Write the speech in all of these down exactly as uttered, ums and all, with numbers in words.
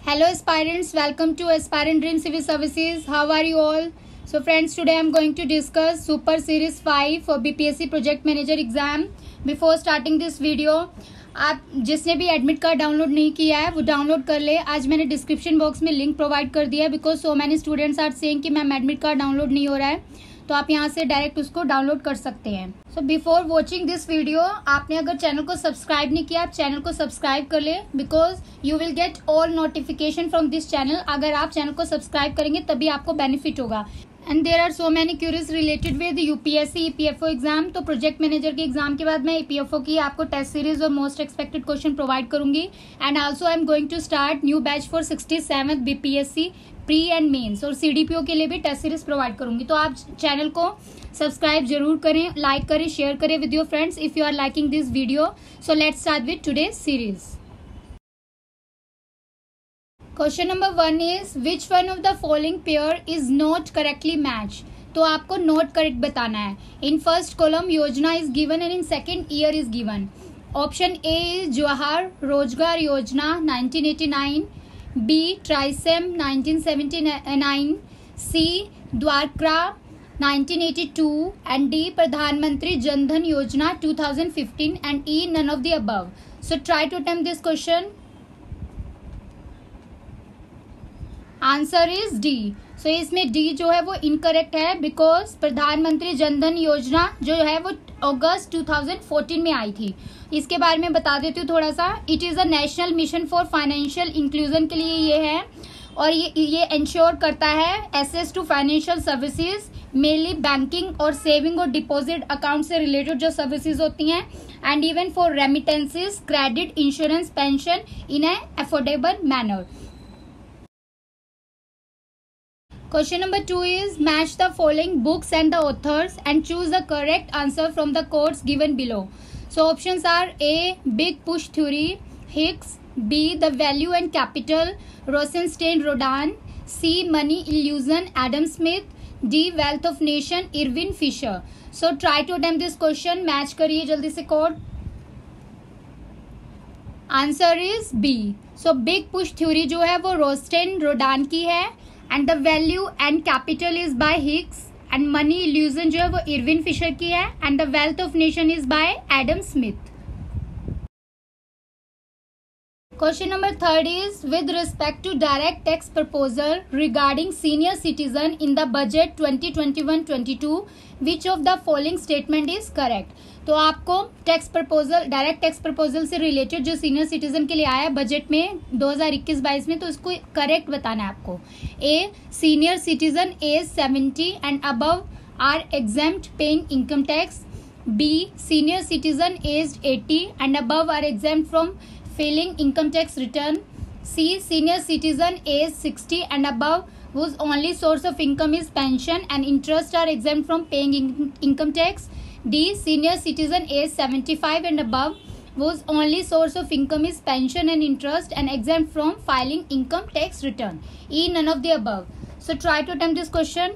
Hello aspirants, welcome to Aspirant Dream Civil Services. How are you all? So friends, today I am going to discuss Super Series five for B P S C Project Manager exam. Before starting this video, आप जिसने भी admit card download नहीं किया है वो download कर ले. आज मैंने डिस्क्रिप्शन बॉक्स में लिंक प्रोवाइड कर दिया है because so many students are saying कि मैम एडमिट कार्ड डाउनलोड नहीं हो रहा है, तो आप यहाँ से डायरेक्ट उसको डाउनलोड कर सकते हैं. So before watching this video, आपने अगर चैनल को सब्सक्राइब नहीं किया, आप चैनल को सब्सक्राइब कर ले because you will get all notification from this channel. अगर आप चैनल को सब्सक्राइब करेंगे तभी आपको बेनिफिट होगा. And there are so many queries related with UPSC EPFO exam. तो प्रोजेक्ट मैनेजर के एग्जाम के बाद मैं ईपीएफओ की आपको टेस्ट सीरीज और मोस्ट एक्सपेक्टेड क्वेश्चन प्रोवाइड करूंगी. And also I am going to start new batch for sixty seventh BPSC pre and mains और सीडीपीओ के लिए भी टेस्ट सीरीज प्रोवाइड करूंगी. तो आप चैनल को सब्सक्राइब जरूर करें, लाइक करें, शेयर करें with your friends if you are liking this video. So let's start with today series. Question number one is which one of the following pair is not correctly match. तो आपको not correct बताना है. In first column yojana is given and in second year is given. Option A is Jawahar Rozgar Yojana nineteen eighty nine, B TRYSEM nineteen seventy nine, C Dwarka nineteen eighty to and D Pradhan Mantri Jan Dhan Yojana two thousand fifteen and E none of the above. So try to attempt this question. Answer is D. So इसमें D जो है वो incorrect है because प्रधानमंत्री जन धन योजना जो है वो अगस्त टू थाउजेंड फोर्टीन में आई थी. इसके बारे में बता देती हूँ थोड़ा सा. It is a national mission for financial inclusion के लिए ये है और ये ये इंश्योर करता है access to financial services, mainly banking और सेविंग और डिपॉजिट अकाउंट से रिलेटेड जो सर्विसेज होती हैं, and even for remittances, credit, insurance, pension in a affordable manner. Question number two is match the following books and the authors and choose the correct answer from the quotes given below. So options are A. Big Push Theory, Hicks, B. The Value and Capital, Rosenstein Rodan, C. Money Illusion, Adam Smith, D. Wealth of Nation, Irving Fisher. So try to attempt this question. Match करिए जल्दी से code. Answer is B. So Big Push Theory जो है वो रोस्टेन Rodan की है and the value and capital is by Hicks and money illusion जो है वो इरविन फिशर की है and the wealth of nation is by Adam Smith. Question number third is with respect to direct tax proposal regarding senior citizen in the budget twenty twenty one twenty two which of the following statement is correct. तो आपको tax proposal direct tax proposal से related जो senior citizen के लिए आया है budget में दो हज़ार इक्कीस बाईस में, तो इसको करेक्ट बताना है आपको. A. Senior citizen age seventy and above are exempt paying income tax. B. Senior citizen age eighty and above are exempt from filing income tax return. C. Senior citizen age sixty and above whose only source of income is pension and interest are exempt from paying in- income tax. D. Senior citizen age seventy-five and above whose only source of income is pension and interest and exempt from filing income tax return. E. None of the above. So try to attempt this question.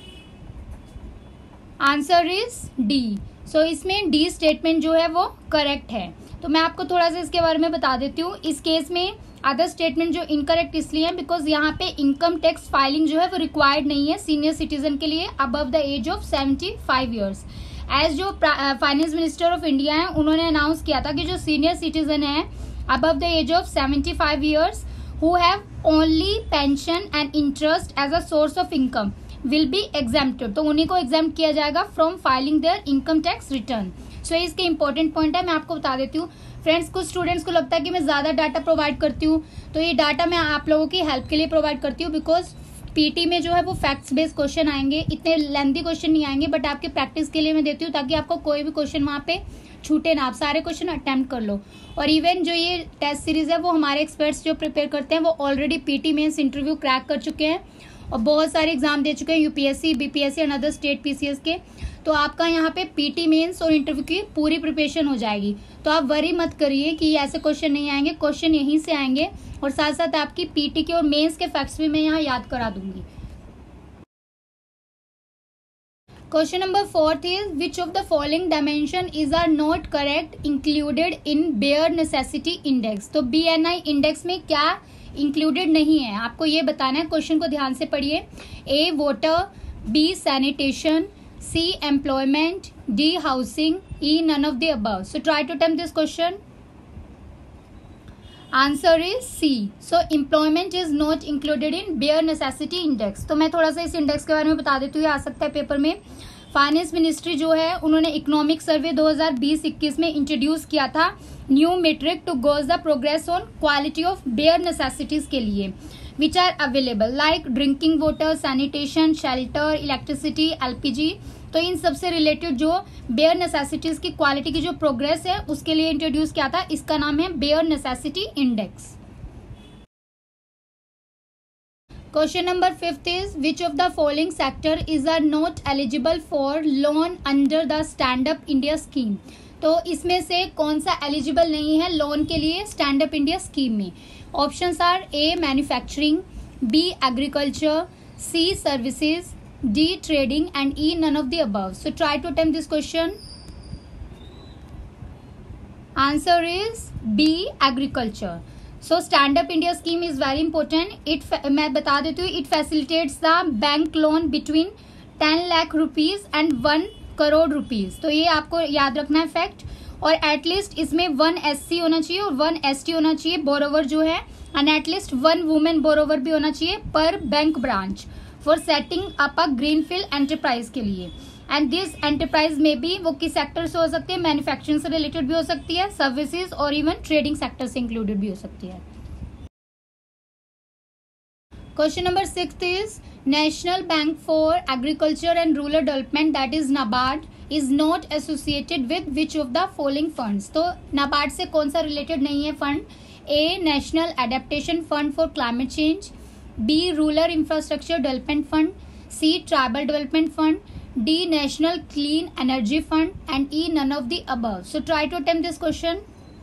Answer is D. So इसमें D statement जो है वो correct है. तो मैं आपको थोड़ा सा इसके बारे में बता देती हूँ. इस केस में अदर स्टेटमेंट जो इनकरेक्ट इसलिए है बिकॉज यहाँ पे इनकम टैक्स फाइलिंग जो है वो रिक्वायर्ड नहीं है सीनियर सिटीजन के लिए above the age of seventy five years. As जो फाइनेंस मिनिस्टर ऑफ इंडिया है उन्होंने अनाउंस किया था कि जो सीनियर सिटीजन है above the age of seventy five years who have only pension and interest as a source of income will be exempted. तो उन्हीं को एग्जेम्प्ट किया जाएगा from filing their income tax return. So इसके important point है, मैं आपको बता देती हूँ. फ्रेंड्स, कुछ स्टूडेंट्स को लगता है कि मैं ज़्यादा डाटा प्रोवाइड करती हूँ, तो ये डाटा मैं आप लोगों की हेल्प के लिए प्रोवाइड करती हूँ बिकॉज पीटी में जो है वो फैक्ट्स बेस्ड क्वेश्चन आएंगे. इतने लेंथी क्वेश्चन नहीं आएंगे बट आपके प्रैक्टिस के लिए मैं देती हूँ ताकि आपको कोई भी क्वेश्चन वहाँ पे छूटे ना, आप सारे क्वेश्चन अटेम्प्ट कर लो. और इवन जो ये टेस्ट सीरीज है वो हमारे एक्सपर्ट्स जो प्रिपेयर करते हैं वो already PT mains interview crack कर चुके हैं और बहुत सारे एग्जाम दे चुके हैं UPSC, BPSC and other state PCS के. तो आपका यहाँ पे पीटी मेंस और इंटरव्यू की पूरी प्रिपरेशन हो जाएगी. तो आप वरी मत करिए कि ऐसे क्वेश्चन नहीं आएंगे, क्वेश्चन यहीं से आएंगे और साथ साथ आपकी पीटी के और मेंस के फैक्ट्स भी मैं यहाँ याद करा दूंगी. Question number fourth is which of the following dimension is are not correct included in bare necessity index. तो बीएनआई इंडेक्स में क्या इंक्लूडेड नहीं है, आपको ये बताना है। क्वेश्चन को ध्यान से पढ़िए। A water, B sanitation, C employment, D housing, E none of the above. So try to attempt this question. Answer is C. So employment is not included in bare necessity index. तो मैं थोड़ा सा इस index के बारे में बता देती हूँ, आ सकता है पेपर में। फाइनेंस मिनिस्ट्री जो है उन्होंने इकोनॉमिक सर्वे दो हज़ार बीस इक्कीस में इंट्रोड्यूस किया था new metric to gauge the progress on quality of bare necessities के लिए which are available like drinking water, sanitation, shelter, electricity, LPG. तो इन सबसे रिलेटेड जो बेयर नेसेसिटीज की क्वालिटी की जो प्रोग्रेस है उसके लिए इंट्रोड्यूस किया था। इसका नाम है bare necessity index. Question number fifth is which of the following sector is are not eligible for loan under the stand up India scheme. तो इसमें से कौन सा एलिजिबल नहीं है लोन के लिए स्टैंड अप इंडिया स्कीम में। Options are A manufacturing, B agriculture, C services, D trading and E none of the above. So try to attempt this question. Answer is B agriculture. So stand up India scheme is very important. It मैं बता देती हूँ, it facilitates the bank loan between ten lakh rupees and one crore rupees. तो ये आपको याद रखना है फैक्ट। और एटलीस्ट इसमें वन एससी होना चाहिए और वन एसटी होना चाहिए बोरोवर जो है, and at least one women borrower भी होना चाहिए पर bank branch for setting up a greenfield enterprise के लिए। एंड दिस एंटरप्राइज में भी वो किस सेक्टर से हो सकती है, मैन्युफैक्चरिंग से रिलेटेड भी हो सकती है, सर्विसेज और इवन ट्रेडिंग सेक्टर से इंक्लूडेड भी हो सकती है। Question number six is national bank for agriculture and rural development that is NABARD is not associated with which of the following funds. तो नाबार्ड से कौन सा रिलेटेड नहीं है fund. A national adaptation fund for climate change, B rural infrastructure development fund, C tribal development fund, D national clean energy fund and E none of the above. So try to attempt this question.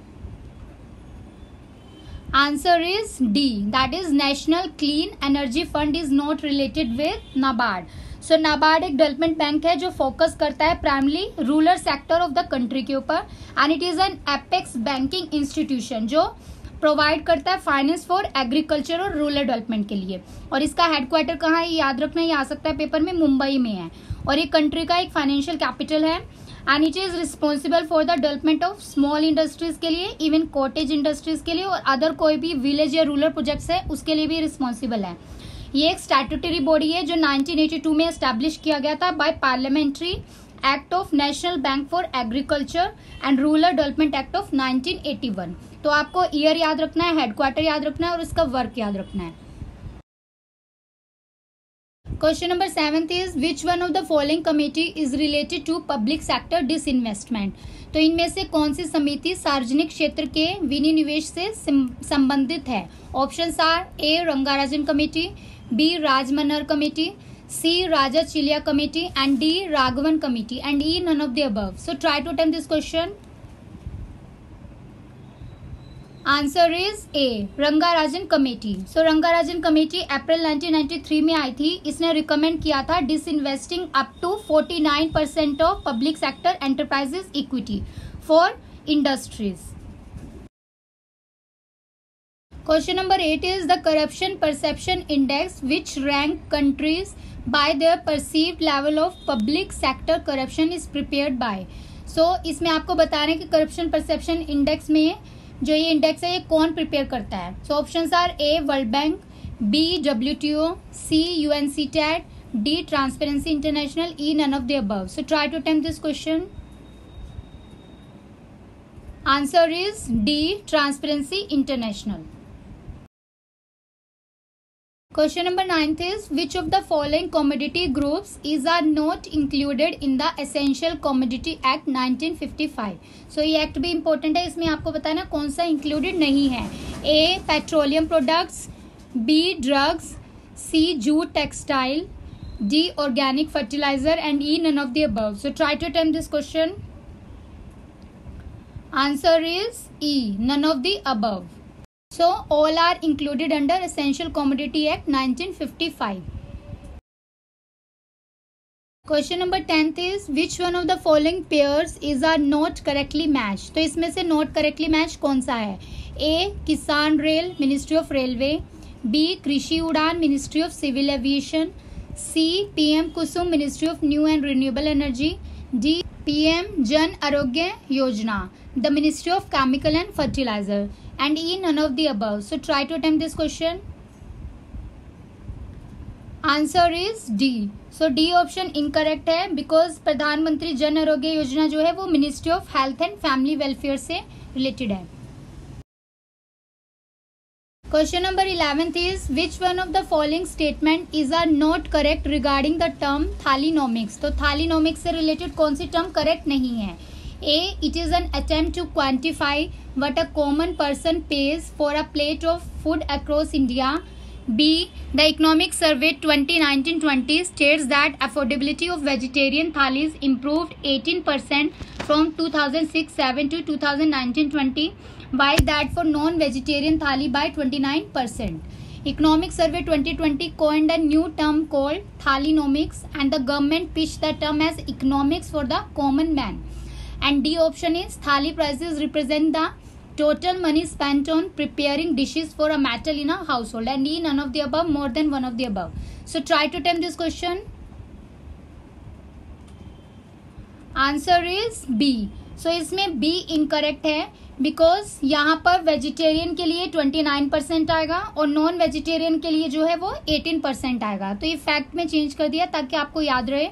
Answer is D, that is National Clean Energy Fund is not related with NABARD. So NABARD एक development bank है जो focus करता है primarily rural sector of the country के ऊपर, and it is an apex banking institution जो provide करता है फाइनेंस फॉर एग्रीकल्चर और रूरल डेवलपमेंट के लिए। और इसका हेडक्वार्टर कहाँ है, याद रखना, ये आ सकता है पेपर में, मुंबई में है। और ये कंट्री का एक फाइनेंशियल कैपिटल है and it is responsible for the development of small industries के लिए, इवन कॉटेज इंडस्ट्रीज के लिए, और अदर कोई भी विलेज या रूरल प्रोजेक्ट्स है उसके लिए भी रिस्पॉन्सिबल है। ये एक स्टैट्यूटरी बॉडी है जो नाइनटीन एटी टू में एस्टैब्लिश किया गया था by parliamentary act of national bank for agriculture and rural development act of nineteen eighty one. तो आपको ईयर याद रखना है, हेडक्वार्टर याद रखना है और इसका वर्क याद रखना है। Question number seventh is which one of the following committee is related to public sector disinvestment. तो इनमें से कौन सी समिति सार्वजनिक क्षेत्र के विनिवेश से संबंधित है। Options are A Rangarajan committee, B Rajamannar committee, C Raja Chelliah committee and D Raghavan committee and E none of the above. So try to attempt this question. Answer is A Rangarajan committee. So Rangarajan committee April nineteen ninety three में आई थी। इसने recommend किया था disinvesting up to forty nine percent of public sector enterprises equity for industries. Question number eight is the corruption perception index which rank countries by their perceived level of public sector corruption is prepared by. So इसमें आपको बता रहे हैं कि corruption perception index में जो ये index है ये कौन प्रिपेयर करता है। So options are A world bank, B WTO, C UNCTAD, D transparency international, E none of the above. So try to attempt this question. Answer is D transparency international. Question number ninth is which of the following commodity groups is are not included in the Essential Commodity Act nineteen fifty five. So ये act भी important है, इसमें आपको बताना कौन सा included नहीं है। A petroleum products, B drugs, C jute textile, D organic fertiliser and E none of the above. So try to attempt this question. Answer is E none of the above. So all are included under Essential Commodity Act nineteen fifty five. Question number tenth is which one of the following pairs is are not correctly matched। तो इसमें से not correctly matched कौन सा है। A Kisan Rail, ministry of railway, B Krishi Udan, ministry of civil aviation, C PM KUSUM, ministry of new and renewable energy, D PM Jan Arogya Yojana, the ministry of chemical and fertiliser, and E none of the above. So try to attempt this question. Answer is D. So D option incorrect है because प्रधानमंत्री जन आरोग्य योजना जो है वो ministry of health and family welfare से related है. Question number eleventh is which one of the following statement is are not correct regarding the term Thalinomics. तो थालीनोमिक्स से रिलेटेड कौन सी टर्म करेक्ट नहीं है. A. It is an attempt to quantify what a common person pays for a plate of food across India. B. The Economic Survey twenty nineteen twenty states that affordability of vegetarian thalis improved eighteen percent from two thousand six seven to two thousand nineteen twenty, while that for non-vegetarian thali by twenty-nine percent. Economic Survey twenty twenty coined a new term called Thalinomics, and the government pitched the term as economics for the common man. And D option is thali prices represent the total money spent on preparing dishes for a matter in a household. And E none of the above, more than one of the above. So try to attempt this question. Answer is B. So इसमें B incorrect है because यहाँ पर vegetarian के लिए उनतीस percent आएगा और non vegetarian के लिए जो है वो अठारह परसेंट आएगा. तो ये फैक्ट में चेंज कर दिया ताकि आपको याद रहे.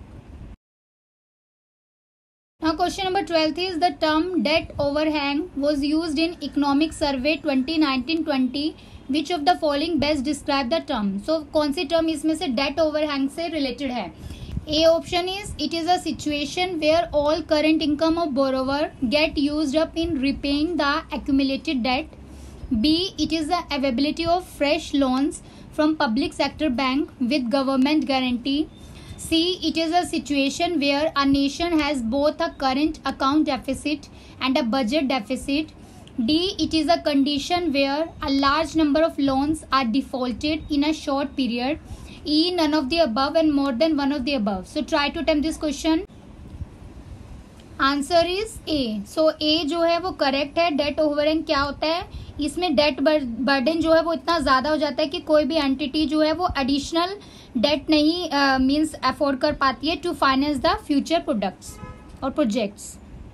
Now question number twelfth is the term debt overhang was used in Economic Survey twenty nineteen twenty. Which of the following best describe the term? So कौन सी term इसमें से debt overhang से related है? A option is it is a situation where all current income of borrower get used up in repaying the accumulated debt. B. It is the availability of fresh loans from public sector bank with government guarantee. C. It is a situation where a nation has both a current account deficit and a budget deficit. D. It is a condition where a large number of loans are defaulted in a short period. E. None of the above and more than one of the above. So try to attempt this question. Answer is A. So A जो है वो correct है. Debt overhang क्या होता है? इसमें date burden जो है वो इतना ज़्यादा हो जाता है कि कोई भी एंटिटी जो है वो एडिशनल डेट नहीं मींस अफोर्ड कर पाती है to finance the future products और projects.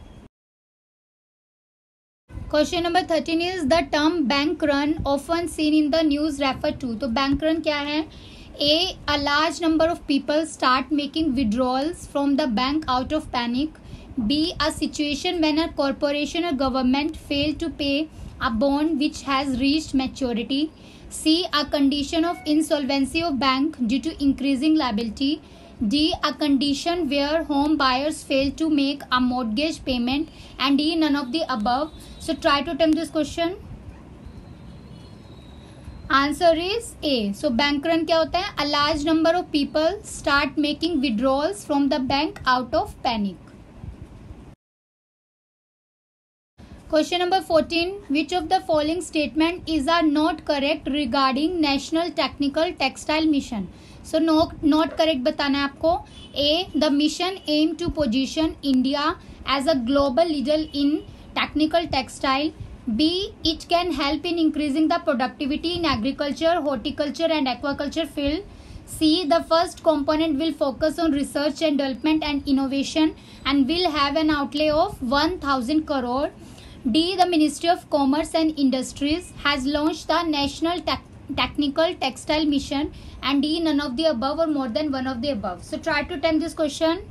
Question number thirteen is the term bank run often seen in the news refer to. तो बैंक रन क्या है? A. A large number of people start making withdrawals from the bank out of panic. B. A situation when a corporation और government fail to pay a bond which has reached maturity. C. A condition of insolvency of bank due to increasing liability. D. A condition where home buyers fail to make a mortgage payment. And E. None of the above. So try to attempt this question. Answer is A. So bank run क्या होता है? A large number of people start making withdrawals from the bank out of panic. Question number fourteen. Which of the following statement is are not correct regarding National Technical Textile Mission? So no, not correct बताना है आपको. A. The mission aim to position India as a global leader in technical textile. B. It can help in increasing the productivity in agriculture, horticulture and aquaculture field. C. The first component will focus on research and development and innovation and will have an outlay of one thousand crore. D. The Ministry of Commerce and Industries has launched the National Tech Technical Textile Mission. And D. None of the above or more than one of the above. So try to attempt this question.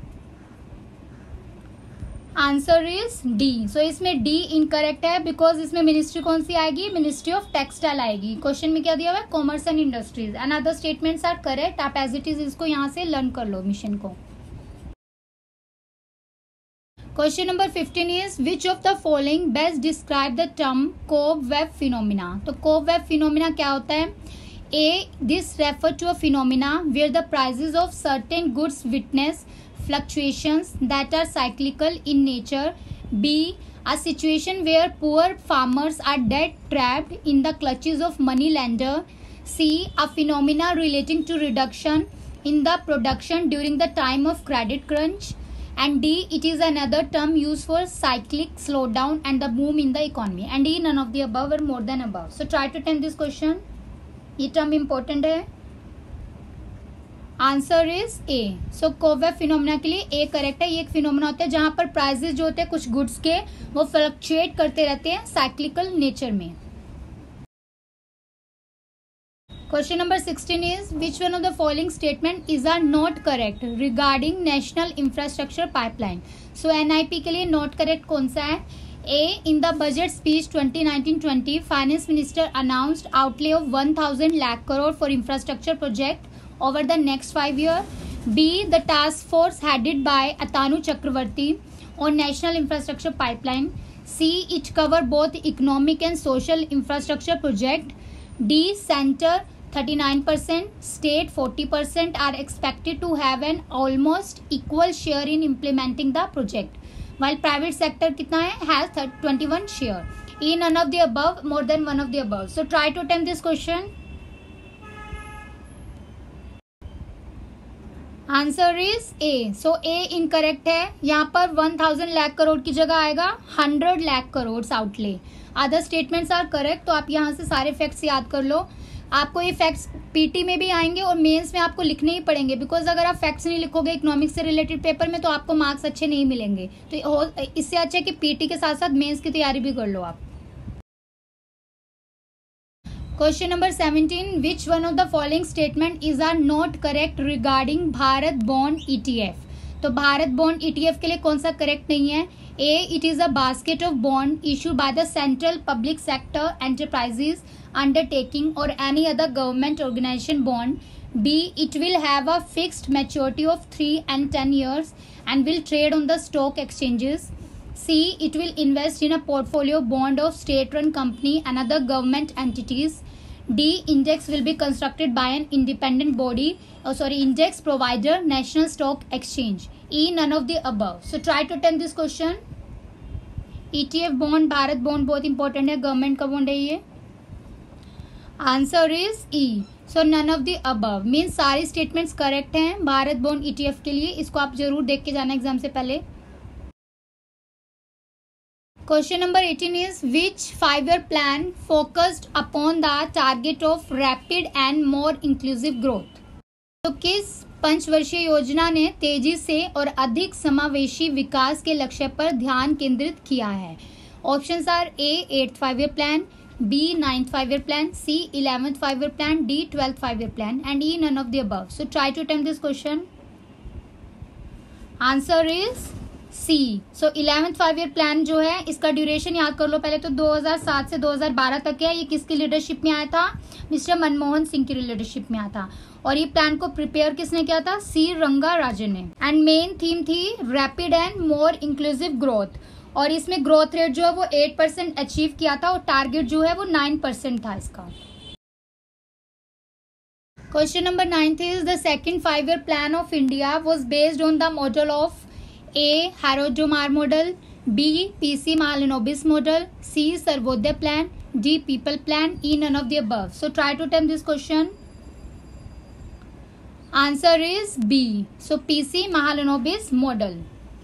Answer is D. So इसमें D incorrect है because इसमें ministry कौन सी आएगी? Ministry of textile आएगी. Question में क्या दिया हुआ है? Commerce and industries. And other statements are correct. आप एज इट इज इसको यहाँ से लर्न कर लो मिशन को. Question number fifteen is which of the following best describe the term cobweb phenomena? तो cobweb phenomena क्या होता है? A. This refer to a phenomena where the prices of certain goods witness fluctuations that are cyclical in nature. B. A situation where poor farmers are debt trapped in the clutches of money lender. C. A phenomena relating to reduction in the production during the time of credit crunch. And D, it is another term used for cyclic slowdown and the boom in the economy. And E, none of the above or more than above. So try to attempt this question. ये term important है. Answer is A. So cobweb phenomena के लिए A correct है. ये एक phenomena होता है जहां पर प्राइसेस जो होते हैं कुछ गुड्स के वो फ्लक्चुएट करते रहते हैं साइक्लिकल नेचर में. Question number sixteen is which one of the following statement is are not correct regarding national infrastructure pipeline. So NIP के लिए नॉट करेक्ट कौन सा है? A, in the budget speech twenty nineteen twenty, finance minister announced outlay of one thousand lakh crore for infrastructure project over the next five years. B, the task force headed by Atanu Chakravarti on national infrastructure pipeline. C, it cover both economic and social infrastructure project. D, center thirty-nine percent, state forty percent are expected to have an almost equal share in implementing the project. While private sector कितना है? Has twenty-one share. E, none of the above, more than one of the above. So try to attempt this question. Answer is A. So A incorrect है. यहाँ पर one thousand lakh crore की जगह आएगा one hundred lakh crore outlay. Other statements are correct. तो आप यहाँ से सारे facts याद कर लो. आपको ये फैक्ट्स पीटी में भी आएंगे और मेंस में आपको लिखने ही पड़ेंगे, बिकॉज अगर आप फैक्ट्स नहीं लिखोगे इकोनॉमिक्स से रिलेटेड पेपर में तो आपको मार्क्स अच्छे नहीं मिलेंगे. तो इससे अच्छा है कि पीटी के साथ साथ मेंस की तैयारी भी कर लो आप. Question number seventeen, which one of the following statement is are not correct regarding Bharat bond ETF. तो भारत बॉन्ड ईटीएफ के लिए कौन सा करेक्ट नहीं है? A, it is a basket of bond issued by the central public sector enterprises undertaking or any other government organization bond. B, it will have a fixed maturity of three and ten years and will trade on the stock exchanges. C, it will invest in a portfolio bond of state-run company and other government entities. D, index will be constructed by an independent body, oh sorry, index provider, National Stock Exchange. E, none of the above. So try to attempt this question. E T F bond, Bharat bond बहुत important है, government का bond है ये. Answer is E. So none of the above means सारी statements correct हैं Bharat bond ETF के लिए. इसको आप जरूर देख के जाना एग्जाम से पहले. Question number eighteen is which five year plan focused upon the target of rapid and more inclusive growth. तो किस पंचवर्षीय योजना ने तेजी से और अधिक समावेशी विकास के लक्ष्य पर ध्यान केंद्रित किया है? Options are A, eighth five year plan, B, ninth five-year plan, C, eleventh five-year plan, D, twelfth five-year plan, and E, none of the above. So try to attempt this question. Answer is C. So eleventh five-year plan जो है इसका duration याद कर लो पहले. तो दो हज़ार सात से दो हज़ार बारह तक है. ये किसकी लीडरशिप में आया था? मिस्टर मनमोहन सिंह की लीडरशिप में आया था. और ये प्लान को प्रिपेयर किसने किया था? सी रंगा राजन ने. एंड मेन थीम थी rapid and more inclusive growth. और इसमें ग्रोथ रेट जो है वो एट परसेंट अचीव किया था और टारगेट जो है वो नाइन परसेंट था इसका. Question number ninth is the second five year plan of India was based on the model of A, Harrod Domar model, B, PC Mahalanobis model, C, Sarvodaya plan, D, people plan, E, none of the above. So try to attempt this question. Answer is B. So PC Mahalanobis model.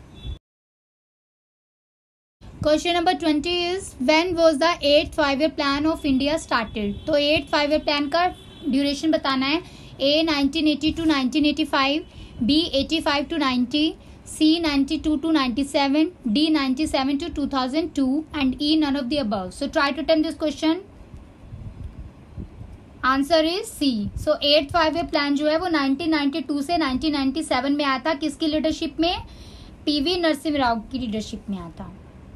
Question number twenty is when was the eighth five year plan of India started. तो eighth five year plan का duration बताना है. A, nineteen eighty to nineteen eighty five, B, eighty five to ninety, C, ninety two to ninety seven, D, ninety seven to two thousand two, and E, none of the above. So try to attempt this question. Answer is C. So eighth five year plan जो है वो nineteen ninety two से nineteen ninety seven में आया था. किसकी leadership में? PV Narasimha Rao की लीडरशिप में आया था.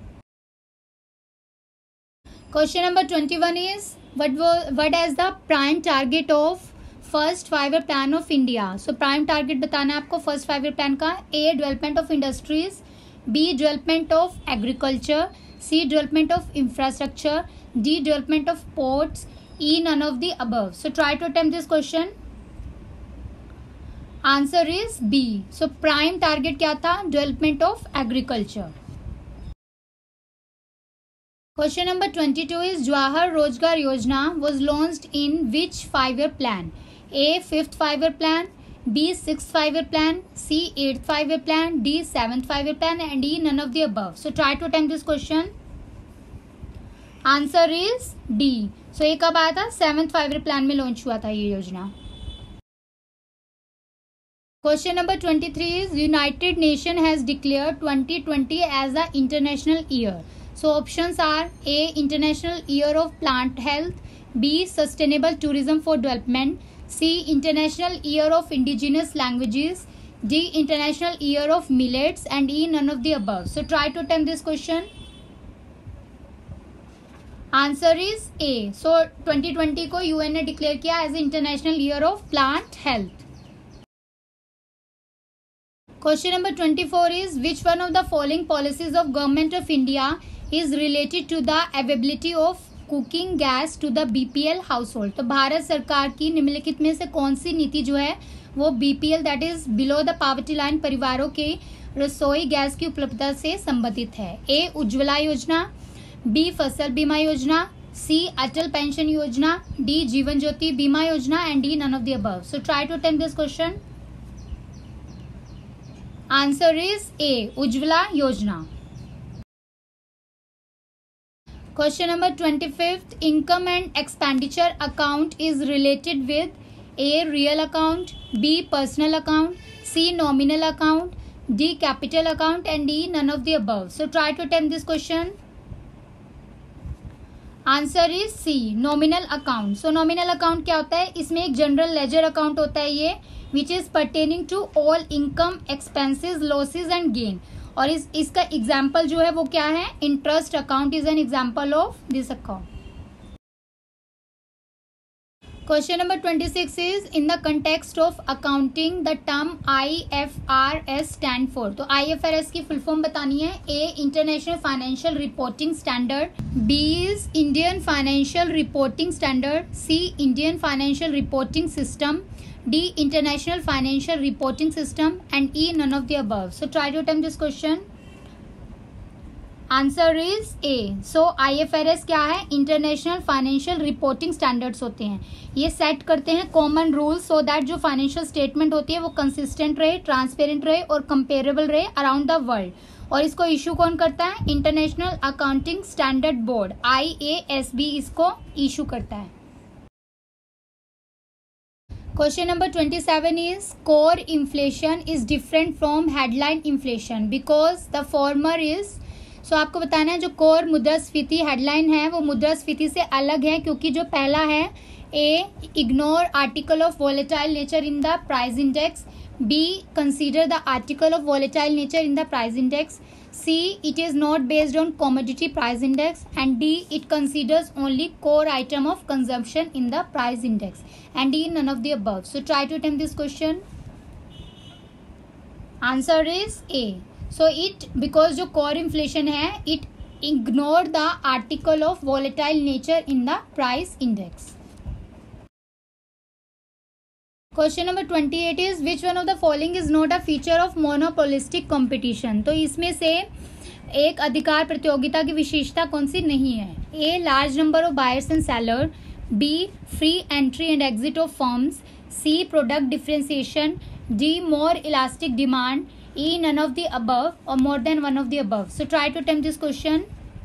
Question number twenty-one is what was what is the prime target of first five year plan of India. So prime target बताना है आपको first five year plan का. A, development of industries, B, development of agriculture, C, development of infrastructure, D, development of ports, E, none of the above. So try to attempt this question. Answer is B. So prime target क्या था? Development of agriculture. Question number twenty-two is Jawahar Rozgar Yojana was launched in which five-year plan? A, fifth five-year plan, B sixth five-year plan, C eighth five-year plan, D seventh five-year plan, and E none of the above. So try to attempt this question. Answer is D. So ये कब आया था? Seventh five year plan में launch हुआ था ये योजना. Question number twenty-three is United Nation has declared twenty twenty as the International Year. So options are A. International Year of Plant Health, B. Sustainable Tourism for Development, C. International Year of Indigenous Languages, D. International Year of Millets, and E. none of the above. So try to attempt this question. Answer is A. So twenty twenty को U N ने declare किया as international year of plant health. Question number twenty-four is which one of the following policies of Government of India is related to the availability of cooking gas to the B P L household. तो भारत सरकार की निम्नलिखित में से कौन सी नीति जो है वो B P L that is below the poverty line परिवारों के रसोई गैस की उपलब्धता से संबंधित है. ए. उज्ज्वला योजना, बी. फसल बीमा योजना, सी. अटल पेंशन योजना, डी. जीवन Jyoti Bima Yojana, and D none of the above. So try to attempt this question. Answer is A. Ujjwala Yojana. Question number twenty-fifth. Income and expenditure account is related with A. Real account, B. Personal account, C. Nominal account, D. Capital account, and D. none of the above. So try to attempt this question. Answer is C. Nominal account. So nominal account क्या होता है? इसमें एक general ledger account होता है ये which is pertaining to all income, expenses, losses and gain. और इस इसका एग्जाम्पल जो है वो क्या है? Interest account is an example of this account. Question number twenty-six is in the context of accounting the term I F R S stand for. तो I F R S की फुल फॉर्म बतानी है. A. International Financial Reporting Standard, B is Indian Financial Reporting Standard, C. Indian Financial Reporting System, D. International Financial Reporting System, and E. none of the above. So try to attempt this question. Answer is A. So I F R S क्या है? International financial reporting standards होते हैं. ये set करते हैं common rules so that जो financial statement होती है वो कंसिस्टेंट रहे, ट्रांसपेरेंट रहे और कंपेरेबल रहे अराउंड द वर्ल्ड. और इसको इशू कौन करता है? International accounting standard board I A S B इसको इशू करता है. Question number twenty seven is core inflation is different from headline inflation because the former is. So so, आपको बताना है जो कोर मुद्रास्फीति हेडलाइन है वो मुद्रास्फीति से अलग है क्योंकि जो पहला है A. Ignore article of volatile nature in the price index, B. Consider the article of volatile nature in the price index, C. It is not based on commodity price index, and D. It considers only core item of consumption in the price index, and D none of the above. So try to attempt this question. Answer is A. So it because जो core inflation है it ignore the article of volatile nature in the price index. Question number twenty eight is which one of the following is not a feature of monopolistic competition. तो इसमें से एक अधिकार प्रतियोगिता की विशेषता कौन सी नहीं है? A. Large number of buyers and seller, B. Free entry and exit of firms, C. Product differentiation, D. More elastic demand, E. none of the above or more than one of the above. So try to attempt this question.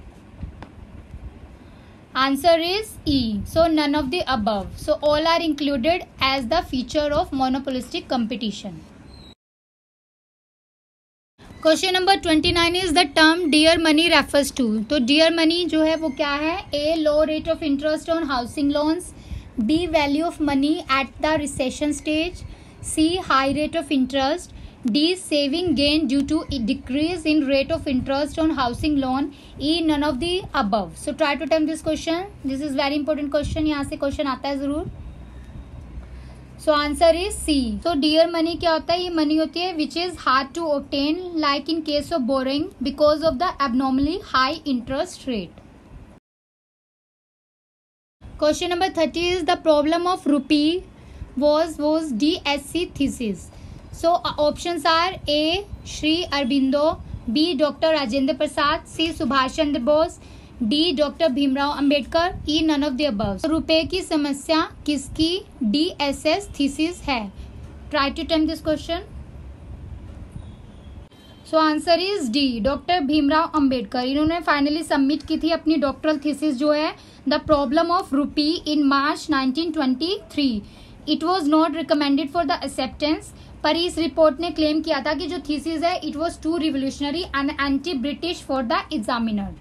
Answer is E. So none of the above. So all are included as the feature of monopolistic competition. Question number twenty-nine is the term dear money refers to. तो dear money जो है वो क्या है? A. low rate of interest on housing loans, B. value of money at the recession stage, C. high rate of interest, D. saving gain due to a decrease in rate of interest on housing loan, E. none of the above. So try to attempt this question. This is very important question. यहाँ से question आता है जरूर. So answer is C. So dear money क्या होता है? ये money होती है which is hard to obtain like in case of borrowing because of the abnormally high interest rate. Question number thirty is the problem of rupee was was D S C thesis. So uh, options are A. Shri Aurobindo, B. Doctor Rajendra Prasad, C. Subhash Chandra Bose, D. Doctor Bhimrao Ambedkar, E. none of the above. So, रुपए की समस्या किसकी D S S thesis है? try to attempt this question. So answer is D, doctor Bhimrao Ambedkar. इन्होंने finally submit की थी अपनी doctoral thesis जो है the problem of rupee in March nineteen twenty three. It was not recommended for the acceptance. पर इस report ने claim किया था कि जो थीसिस है it was too revolutionary and anti British for the examiner.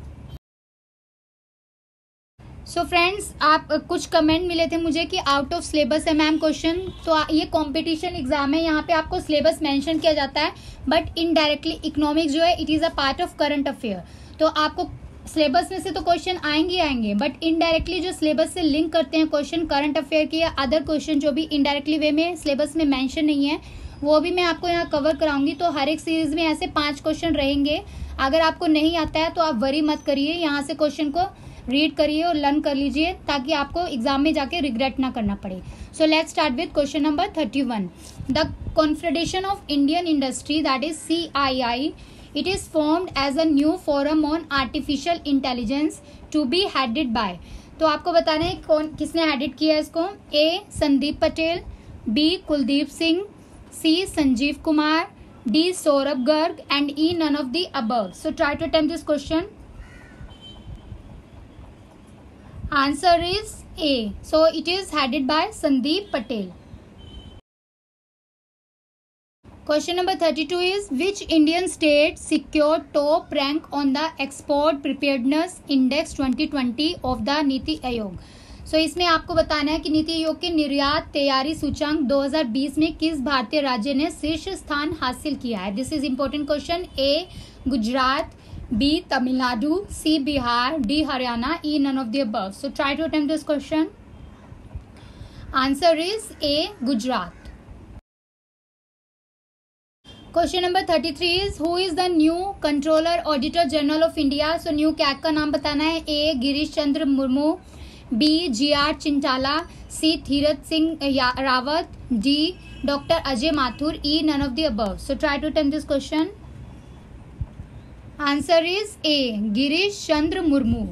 So friends, आप कुछ कमेंट मिले थे मुझे कि आउट ऑफ सिलेबस है मैम क्वेश्चन. तो ये कंपटीशन एग्जाम है, यहाँ पे आपको सिलेबस मेंशन किया जाता है, बट इनडायरेक्टली इकोनॉमिक्स जो है it is a part of current affair. तो आपको सिलेबस में से तो क्वेश्चन आएंगे आएंगे बट इनडायरेक्टली जो सिलेबस से लिंक करते हैं क्वेश्चन करंट अफेयर के या अदर क्वेश्चन जो भी इनडायरेक्टली वे में सिलेबस में मेंशन नहीं है, वो भी मैं आपको यहाँ कवर कराऊंगी. तो हर एक सीरीज में ऐसे पाँच क्वेश्चन रहेंगे. अगर आपको नहीं आता है तो आप वरी मत करिए, यहाँ से क्वेश्चन को रीड करिए और लर्न कर लीजिए ताकि आपको एग्जाम में जाके रिग्रेट ना करना पड़े. So let's start with question number thirty one. The confederation of Indian industry that is C I I, it is formed as a new forum on artificial intelligence to be headed by. तो आपको बताना है कौन किसने headed किया है इसको. A Sandeep Patel, B Kuldeep Singh, C Sanjeev Kumar, D Saurabh Garg and E none of the above. So try to attempt this question. Answer is A. So it is headed by Sandeep Patel. Question number thirty-two is which Indian state secured top rank on the Export Preparedness Index twenty twenty of the NITI Aayog. So so, इसमें आपको बताना है कि नीति आयोग के निर्यात तैयारी सूचांक दो हज़ार बीस में किस भारतीय राज्य ने शीर्ष स्थान हासिल किया है. This is important question. A Gujarat, B Tamil Nadu, C Bihar, D Haryana, E none of the above. So try to attempt this question. Answer is A Gujarat. Question number thirty three is who is the new controller auditor general of India. So new CAG का नाम बताना है. A Girish Chandra Murmu, B G R Chintala, C Dheeraj Singh Rawat, D doctor Ajay Mathur, E none of the above. So try to attempt this question. Answer is A Girish Chandra Murmu.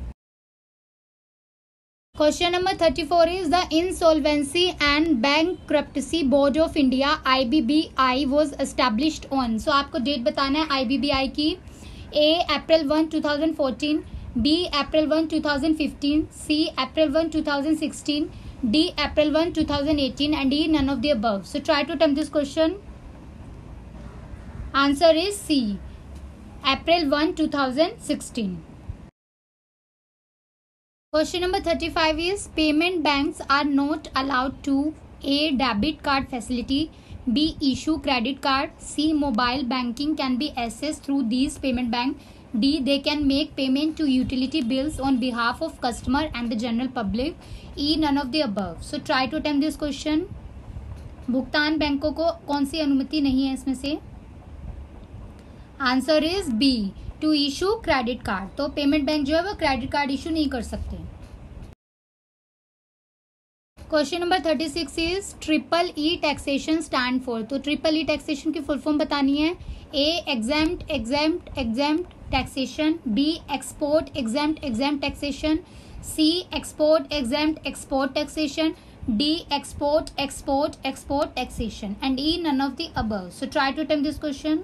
Question number thirty-four is the Insolvency and Bankruptcy Board of India I B B I was established on. So आपको date बताना है I B B I की. A April one two thousand fourteen, B April one two thousand fifteen, C April one two thousand sixteen, D April one two thousand eighteen and E none of the above. So try to attempt this question. Answer is C April one two thousand sixteen. Question number thirty-five is payment banks are not allowed to A debit card facility, B issue credit card, C mobile banking can be accessed through these payment bank, D they can make payment to utility bills on behalf of customer and the general public, E none of the above. So try to attempt this question. भुगतान बैंकों को कौन सी अनुमति नहीं है इसमें से. Answer is B to issue credit card. तो पेमेंट बैंक जो है वो क्रेडिट कार्ड इशू नहीं कर सकते. Question number thirty six is triple E taxation stand for. तो ट्रिपल ई टैक्सेशन की फुल फॉर्म बतानी है. A exempt exempt exempt taxation, B export exempt exempt taxation, C export exempt export taxation, D export export export taxation and E none of the above. So try to attempt this question.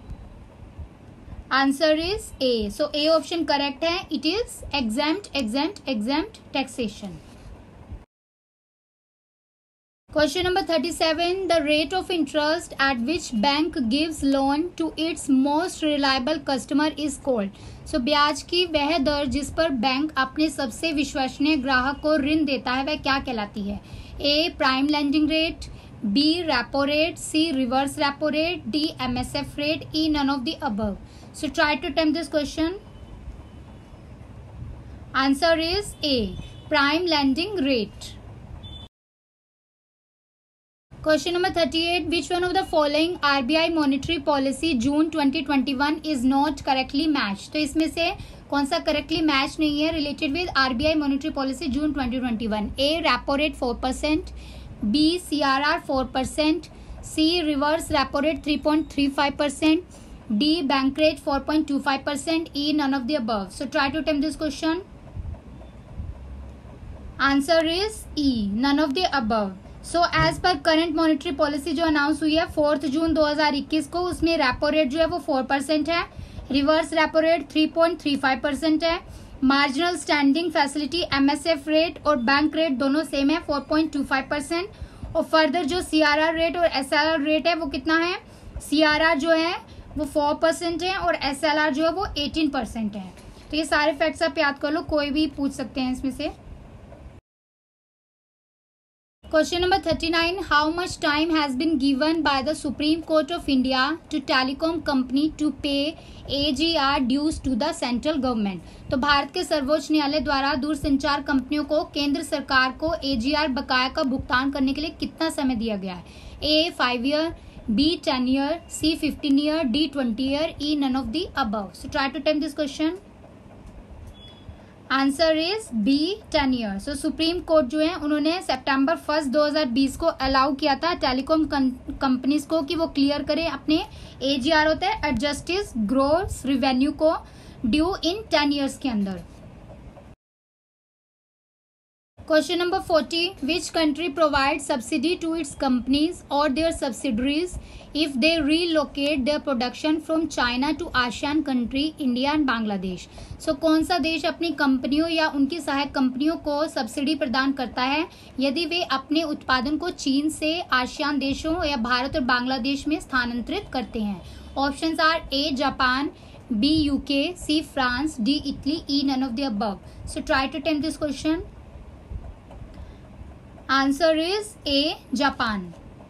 Answer is A. So A option correct है. It is exempt exempt exempt taxation. Question number thirty-seven. The rate of interest at which bank gives loan to its most reliable customer is called. So ब्याज की वह दर जिस पर bank अपने सबसे विश्वसनीय ग्राहक को ऋण देता है वह क्या कहलाती है. A prime lending rate, B repo rate, C reverse repo rate, D M S F rate, E none of the above. So try to attempt this question. Answer is A prime lending rate. Question number thirty-eight. Which one of the following R B I monetary policy June twenty twenty-one is not correctly matched? तो इसमें से कौन सा correctly match नहीं है related with R B I monetary policy June twenty twenty-one? A repo rate four percent, B C R R four percent, C reverse repo rate three point three five percent, D bank rate four point two five percent, E none of the above. So try to attempt this question. Answer is E none of the above. So as per current monetary policy जो announce हुई है fourth June दो हज़ार इक्कीस को, उसमें repo rate जो है वो फोर परसेंट है, reverse repo rate three point three five percent है, marginal standing facility MSF rate और बैंक रेट दोनों सेम है four point two five percent, और फर्दर जो सीआरआर रेट और एसएलआर रेट है वो कितना है, सीआरआर जो है वो फोर परसेंट है और एसएलआर जो है वो एटीन परसेंट है। तो ये सारे फैक्ट्स आप याद कर लो, कोई भी पूछ सकते हैं इसमें से। Question number thirty nine, how much time has been given by the Supreme Court of India to telecom company to pay AGR dues to the central government. तो भारत के सर्वोच्च न्यायालय द्वारा दूरसंचार कंपनियों को केंद्र सरकार को एजीआर बकाया का भुगतान करने के लिए कितना समय दिया गया है? A five year, B ten year, C fifteen year, D twenty year, E none of the above. So try to attempt this question. Answer is B ten year. So Supreme Court जो है उन्होंने सितंबर first दो हज़ार बीस को allow किया था telecom companies को कि वो क्लियर करें अपने एजीआर होता है एडजस्टेड ग्रॉस रेवेन्यू को ड्यू इन टेन ईयर्स के अंदर। Question number forty, which country provide subsidy to its companies और their subsidiaries if they relocate their production from China to ASEAN country India and Bangladesh. So कौन सा देश अपनी कंपनियों या उनकी सहायक कंपनियों को सब्सिडी प्रदान करता है यदि वे अपने उत्पादन को चीन से आसियान देशों या भारत और बांग्लादेश में स्थानांतरित करते हैं? Options are A Japan, B UK, C France, D Italy, E none of the above. So try to attempt this question. Answer is A, Japan.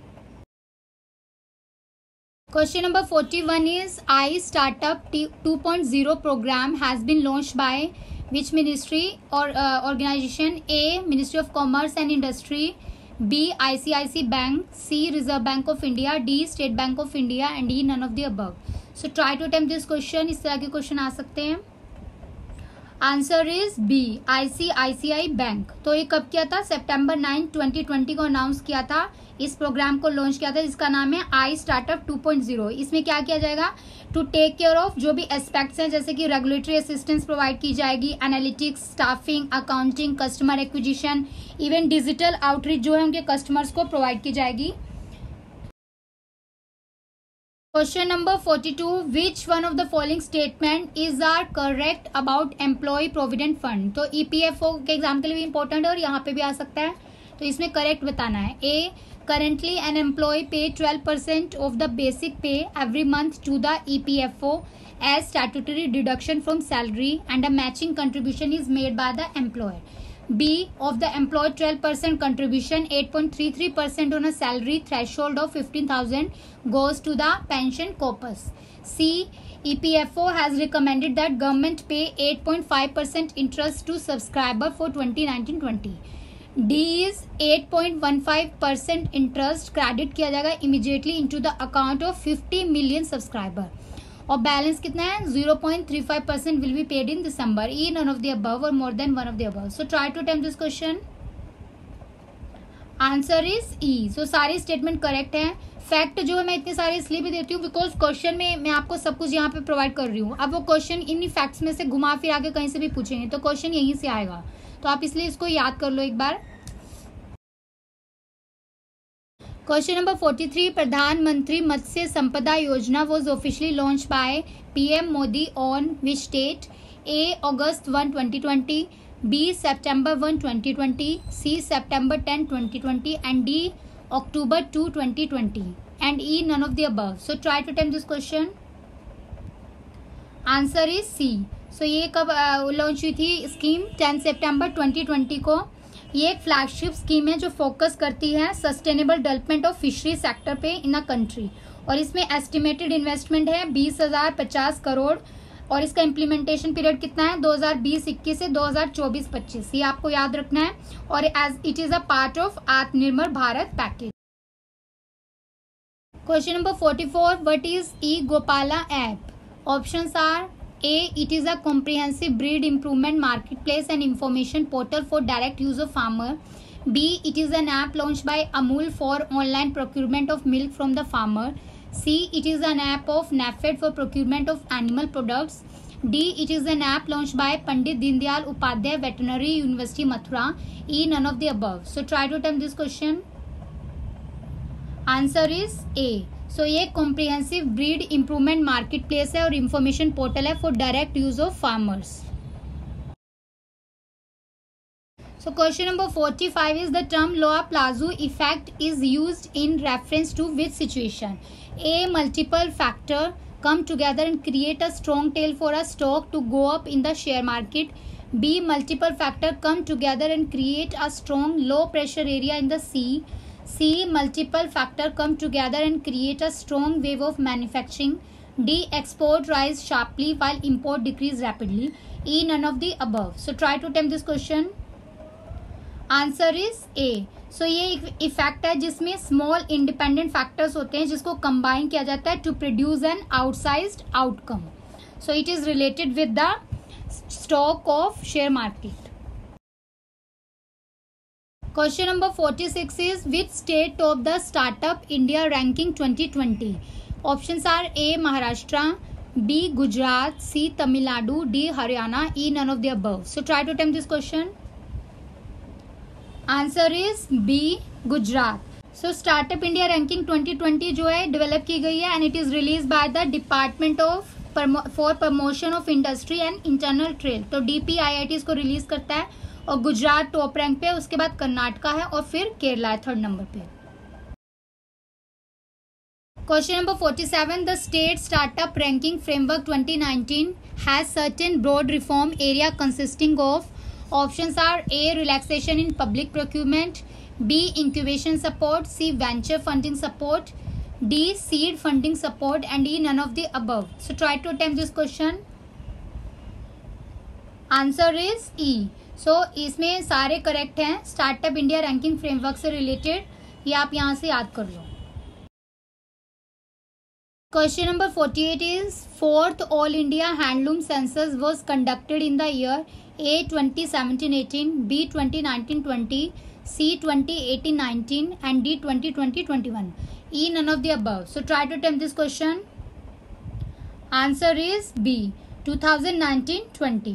Question number forty-one is I Startup two point oh program has been launched by which ministry or uh, organization? A, Ministry of Commerce and Industry, B, I C I C I Bank, C, Reserve Bank of India, D, State Bank of India, and E, none of the above. So try to attempt this question. इस तरह के question आ सकते हैं। Answer is B, ICICI bank. तो ये कब किया था? सितंबर नाइन ट्वेंटी ट्वेंटी को अनाउंस किया था, इस प्रोग्राम को लॉन्च किया था जिसका नाम है I startup two point oh। इसमें क्या किया जाएगा? टू टेक केयर ऑफ जो भी एस्पेक्ट्स हैं जैसे कि रेगुलेटरी असिस्टेंस प्रोवाइड की जाएगी, analytics, staffing, accounting, customer acquisition, even digital outreach जो है उनके कस्टमर्स को प्रोवाइड की जाएगी। Question number forty-two, which one of the following statement is are correct about employee provident fund? तो E P F O के एग्जाम के लिए भी इंपॉर्टेंट है और यहाँ पे भी आ सकता है, तो इसमें करेक्ट बताना है। A, currently an employee pay twelve percent of the basic pay every month to the E P F O as statutory deduction from salary and a matching contribution is made by the employer. B, of the employee twelve percent contribution, eight point three three percent on a salary threshold of fifteen thousand goes to the pension corpus. C, E P F O has recommended that government pay eight point five percent interest to subscriber for twenty nineteen twenty. D is eight point one five percent interest credit किया जाएगा immediately into the account of fifty million subscriber. और balance कितना है? Zero point three five percent will be paid in December. E none of the above और more than one of the above. So try to attempt this question. Answer is E. So सारी statement correct है। Fact जो है मैं इतने सारे इसलिए भी देती हूँ बिकॉज क्वेश्चन में मैं आपको सब कुछ यहाँ पे प्रोवाइड कर रही हूँ। अब वो क्वेश्चन इन फैक्ट्स में से घुमा फिर आके कहीं से भी पूछेंगे तो क्वेश्चन यहीं से आएगा, तो आप इसलिए इसको याद कर लो एक बार। Question number forty three, Pradhan Mantri Matsya Sampada Yojana was officially launched by PM Modi on which date? A, August one twenty twenty, B, September one twenty twenty, C, September ten twenty twenty, and D, October two twenty twenty, and E none of the above. So try to attempt this question. Answer is C. So ये कब launch हुई थी scheme? Ten September twenty twenty को। ये एक flagship scheme है जो focus करती है sustainable development of fishery sector पे इन अ कंट्री, और इसमें एस्टिमेटेड इन्वेस्टमेंट है बीस हजार पचास करोड़, और इसका इम्प्लीमेंटेशन पीरियड कितना है? दो हज़ार बीस इक्कीस से दो हज़ार चौबीस पच्चीस। ये आपको याद रखना है, और as it is a part of Atmanirbhar Bharat package. Question number forty four, what is e Gopala app? Options are A, it is a comprehensive breed improvement marketplace and information portal for direct use of farmer. B, it is an app launched by Amul for online procurement of milk from the farmer. C, it is an app of NAFED for procurement of animal products. D, it is an app launched by Pandit Deendayal Upadhyay Veterinary University Mathura. E, none of the above. So try to attempt this question. Answer is A. So ये comprehensive breed improvement market place है और information portal है for direct use of farmers. So question number forty-five is the term Laplace effect is used in reference to which situation? A. Multiple factor come together and create a strong tail for a stock to go up in the share market. B. Multiple factor come together and create a strong low pressure area in the sea. C. Multiple factor come together and create a strong wave of manufacturing. D. Export rise sharply while import decrease rapidly. E. None of the above. So try to attempt this question. Answer is A. So ये एक effect है जिसमें small independent factors होते हैं जिसको combine किया जाता है to produce an outsized outcome. So it is related with the stock of share market. Question number forty six is which state of the startup India ranking twenty twenty? Options are A Maharashtra, B Gujarat, C Tamil Nadu, D Haryana, E none of the above. So try to attempt this question. Answer is B Gujarat. So startup India ranking twenty twenty जो है develop की गई है and it is release by the department of for promotion of industry and internal trade. तो DPIIT इसको release करता है और गुजरात टॉप रैंक पे, उसके बाद कर्नाटका है और फिर केरला है थर्ड नंबर पे। Question number forty seven, the state startup ranking framework twenty nineteen has certain broad reform area consisting of. Options are A. Relaxation in public procurement, B. Incubation support, C. Venture funding support, D. Seed funding support, and E. None of the above. So try to attempt this question. Answer is E. So इसमें सारे correct हैं startup India ranking framework से related, ये आप यहाँ से याद कर लो। Question number forty-eight is fourth All India Handloom Census was conducted in the year A. twenty seventeen eighteen, B. twenty nineteen twenty, C. twenty eighteen nineteen, and D. twenty twenty twenty-one. E. None of the above. So try to attempt this question. Answer is B. twenty nineteen twenty.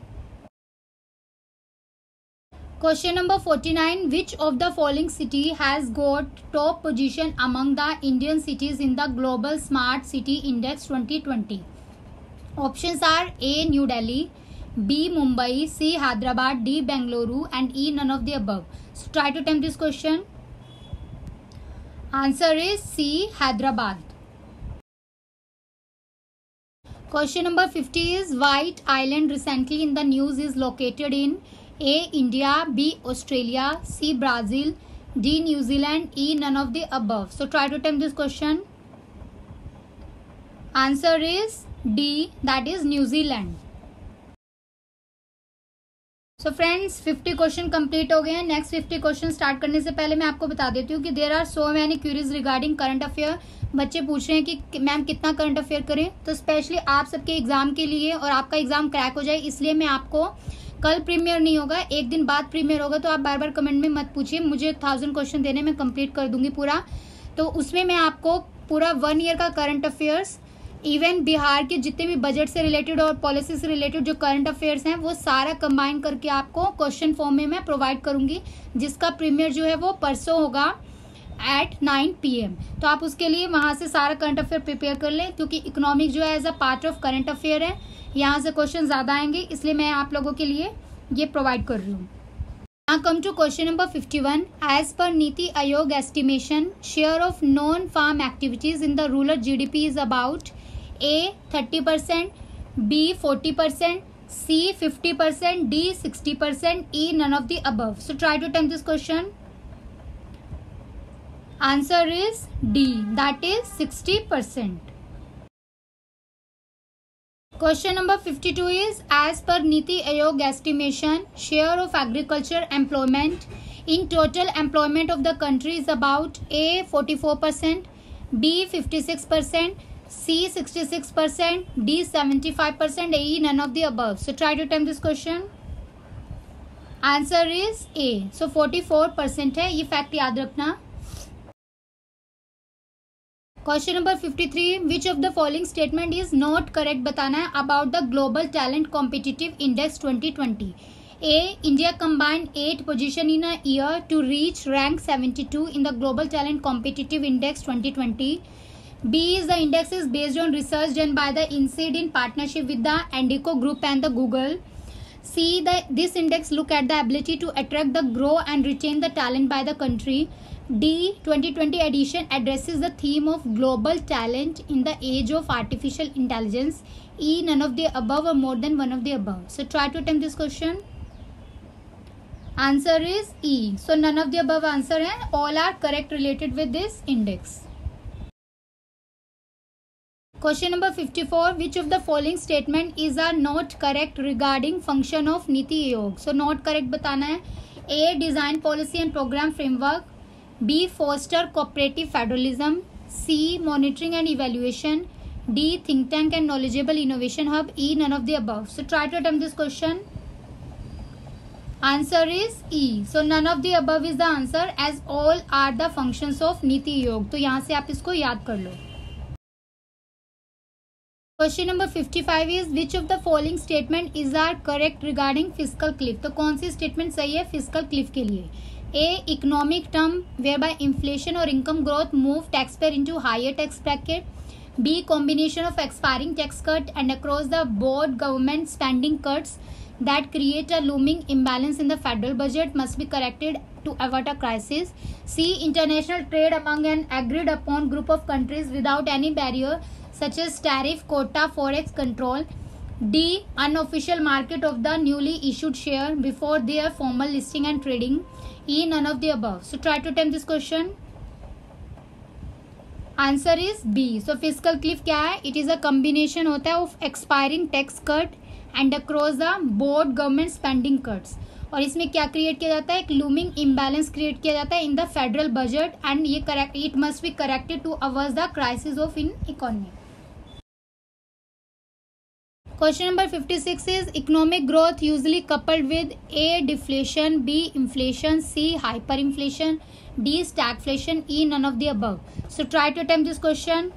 Question number forty-nine. Which of the following city has got top position among the Indian cities in the Global Smart City Index twenty twenty? Options are A. New Delhi, B. Mumbai, C. Hyderabad, D. Bengaluru, and E. None of the above. So try to attempt this question. Answer is C. Hyderabad. Question number fifty is White Island recently in the news is located in A. India, B. Australia, C. Brazil, D. New Zealand, E. None of the above. So try to attempt this question. Answer is D. That is New Zealand. So friends, fifty question complete हो गए हैं। Next fifty question start करने से पहले मैं आपको बता देती हूँ कि there are so many queries regarding current affair. बच्चे पूछ रहे हैं कि मैम कितना करंट अफेयर करें, तो स्पेशली आप सबके एग्जाम के लिए और आपका एग्जाम क्रैक हो जाए इसलिए मैं आपको, कल प्रीमियर नहीं होगा, एक दिन बाद प्रीमियर होगा, तो आप बार बार कमेंट में मत पूछिए, मुझे थाउजेंड क्वेश्चन देने में कंप्लीट कर दूंगी पूरा। तो उसमें मैं आपको पूरा वन ईयर का करंट अफेयर्स, इवन बिहार के जितने भी बजट से रिलेटेड और पॉलिसी से रिलेटेड जो करंट अफेयर्स हैं वो सारा कंबाइन करके आपको क्वेश्चन फॉर्म में मैं प्रोवाइड करूंगी, जिसका प्रीमियर जो है वो परसों होगा एट नाइन पी एम। तो आप उसके लिए वहाँ से सारा करंट अफेयर प्रिपेयर कर लें, क्योंकि इकोनॉमिक जो है as a part of current affair है, यहाँ से क्वेश्चन ज़्यादा आएंगे, इसलिए मैं आप लोगों के लिए ये प्रोवाइड कर रही हूँ। Now come to question number fifty-one. As per Niti Aayog estimation, share of non-farm activities in the rural G D P is about A. thirty percent, B. forty percent, C. fifty percent, D. sixty percent, E. None of the above. So try to attempt this question. Answer is D. That is sixty percent. Question number fifty-two is as per Niti Aayog estimation, share of agriculture employment in total employment of the country is about A. forty-four percent, B. fifty-six percent, C. sixty-six percent, D. seventy-five percent, E. None of the above. So try to attempt this question. Answer is A. So forty-four percent है, ये fact याद रखना। Question number fifty three, which of the following statement is not correct बताना है about the global talent competitive index twenty twenty. A. India combined eight position in a year to reach rank seventy-two in the Global Talent Competitive Index twenty twenty. B is the index is based on research done by the INSEAD in partnership with the Andico Group and the Google. C. The, this index look at the ability to attract, the grow and retain the talent by the country. D. twenty twenty edition addresses the theme of global talent in the age of artificial intelligence. E. None of the above or more than one of the above. So try to attempt this question. Answer is E. So none of the above answer है. All are correct related with this index. Question number fifty-four. Which of the following statement is are not correct regarding function of NITI Aayog? So not correct बताना है. A. Design policy and program framework. B. Foster cooperative federalism. C. Monitoring and evaluation. D. Think tank and knowledgeable innovation hub. E. None of the above. So try to attempt this question. Answer is E. So none of the above is the answer as all are the functions of NITI Aayog. तो यहाँ से आप इसको याद कर लो. Question number fifty-five is which of the following statement is are correct regarding fiscal cliff? तो कौन सी statement सही है fiscal cliff के लिए? A. Economic term whereby inflation or income growth move taxpayer into higher tax bracket. B. Combination of expiring tax cut and across the board government spending cuts that create a looming imbalance in the federal budget must be corrected to avert a crisis. C. International trade among an agreed upon group of countries without any barrier such as tariff, quota, forex control. D. Unofficial market of the newly issued share before their formal listing and trading. E. None of the above. So try to attempt this question. Answer is B. So fiscal cliff क्या है? It is a combination होता है of expiring tax cut and across the board government spending cuts. और इसमें क्या create किया जाता है? एक लूमिंग इम्बैलेंस क्रिएट किया जाता है in the federal budget and ये correct it must be corrected to hours the crisis of in economy. Question number fifty-six is economic growth usually coupled with A. deflation, B. inflation, C. hyperinflation, D. stagflation, E. none of the above. So try to attempt this question.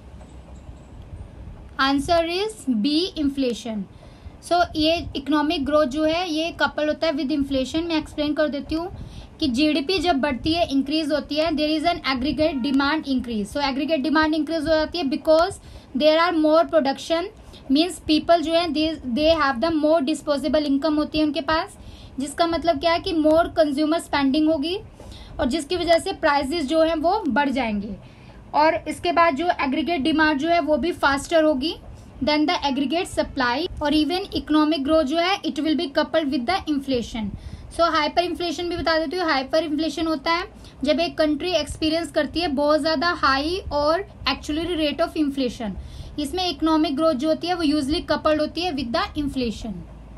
Answer is B. inflation. So ये economic growth जो है ये couple होता है with inflation. मैं explain कर देती हूँ कि जीडीपी जब बढ़ती है इंक्रीज होती है there is an aggregate demand increase. So aggregate demand increase हो जाती है because there are more production means people जो है they have the more disposable income होती है उनके पास, जिसका मतलब क्या है कि मोर कंज्यूमर स्पेंडिंग होगी और जिसकी वजह से प्राइसेस जो है वो बढ़ जाएंगे. और इसके बाद जो एग्रीगेट डिमांड जो है वो भी फास्टर होगी देन द एग्रीगेट सप्लाई. और इवन इकोनॉमिक ग्रोथ जो है it will be coupled with the inflation. So hyper inflation भी बता देती हूँ. हाइपर इन्फ्लेशन होता है जब एक कंट्री एक्सपीरियंस करती है बहुत ज़्यादा हाई और एक्चुअली रेट ऑफ इन्फ्लेशन. इसमें इकोनॉमिक ग्रोथ जो होती है वो यूजली कपल्ड होती है with the inflation.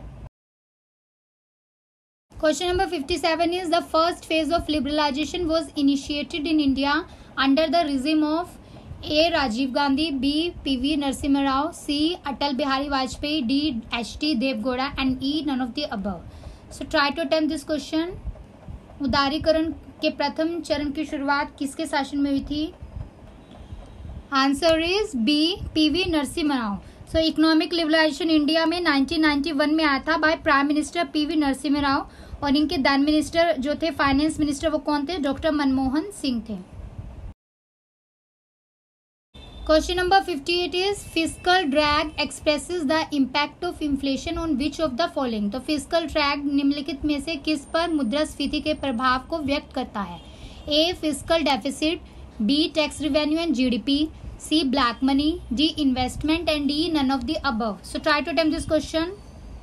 Question number fifty-seven is the first phase of liberalization was initiated in India under the regime of A. Rajiv Gandhi, B. P V Narasimha Rao, C. Atal Bihari Vajpayee, D. H T Dev Gowda and E. none of the above. So try to attempt this question. उदारीकरण के प्रथम चरण की शुरुआत किसके शासन में हुई थी? Answer is B. PV Narasimha Rao. So economic liberalisation India में नाइनटीन नाइंटी वन में आया था by prime minister PV Narasimha Rao और इनके देन मिनिस्टर जो थे फाइनेंस मिनिस्टर वो कौन थे? डॉक्टर मनमोहन सिंह थे. Question number fifty-eight is fiscal drag expresses the impact of inflation on which of the following. तो फिस्कल ड्रैग निम्नलिखित में से किस पर मुद्रास्फीति के प्रभाव को व्यक्त करता है? A. Fiscal deficit, B. Tax revenue and GDP, C. black money, D. investment and D. none of the above. So try to attempt this question.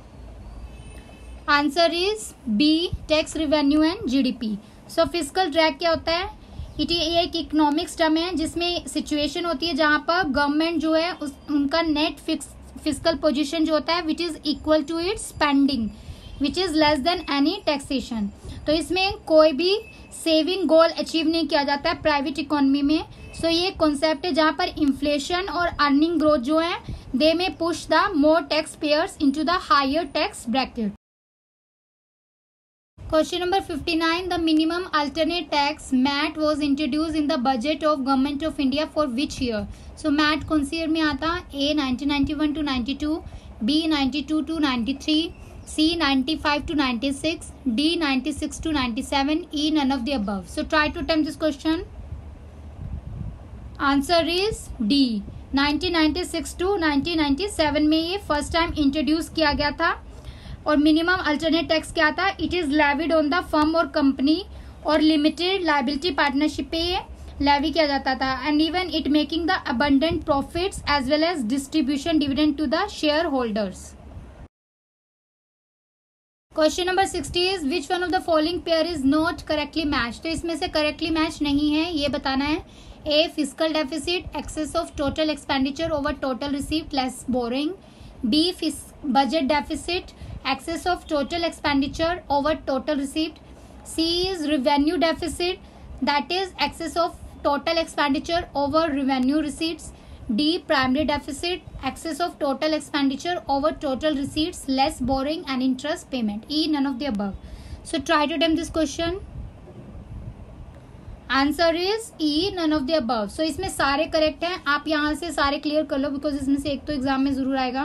Answer is B. tax revenue and G D P. So fiscal drag क्या होता है? It ये एक economics term है जिसमें situation होती है जहाँ पर गवर्नमेंट जो है उस उनका नेट फिक्स फिस्कल पोजीशन जो होता है which is equal to its spending which is less than any taxation. तो इसमें कोई भी सेविंग गोल अचीव नहीं किया जाता है प्राइवेट इकोनॉमी में. सो so, ये कॉन्सेप्ट है जहाँ पर इन्फ्लेशन और अर्निंग ग्रोथ जो है they may push the more tax payers into the higher tax bracket. Question number fifty-nine. The minimum alternate tax MAT was introduce in the budget of government of India for which year. So MAT कौन सी year में आता? A nineteen ninety one to ninety two, B ninety two to ninety three, C ninety-five to ninety-six, D ninety-six to ninety-seven, E none of the above. So try to attempt this question. Answer is D. Nineteen ninety six to nineteen ninety seven में ये first time introduce किया गया था. और minimum alternate tax क्या था? It is levied on the firm और company और लिमिटेड लायबिलिटी पार्टनरशिप पे ये लेवी किया जाता था. And even it making the abundant profits as well as distribution dividend to the share holders. Question number sixty is which one of the following pair is not correctly match. तो इसमें से correctly match नहीं है, ये बताना है. A. Fiscal deficit, excess of total expenditure over total receipt less borrowing. B. Budget deficit, excess of total expenditure over total receipt. C is revenue deficit, that is excess of total expenditure over revenue receipts. D. Primary deficit, excess of total expenditure over total receipts less borrowing and interest payment. E. None of the above. So try to attempt this question. Answer is E none of the above. So इसमें सारे correct हैं. आप यहाँ से सारे clear कर लो because इसमें से एक तो एग्जाम में जरूर आएगा.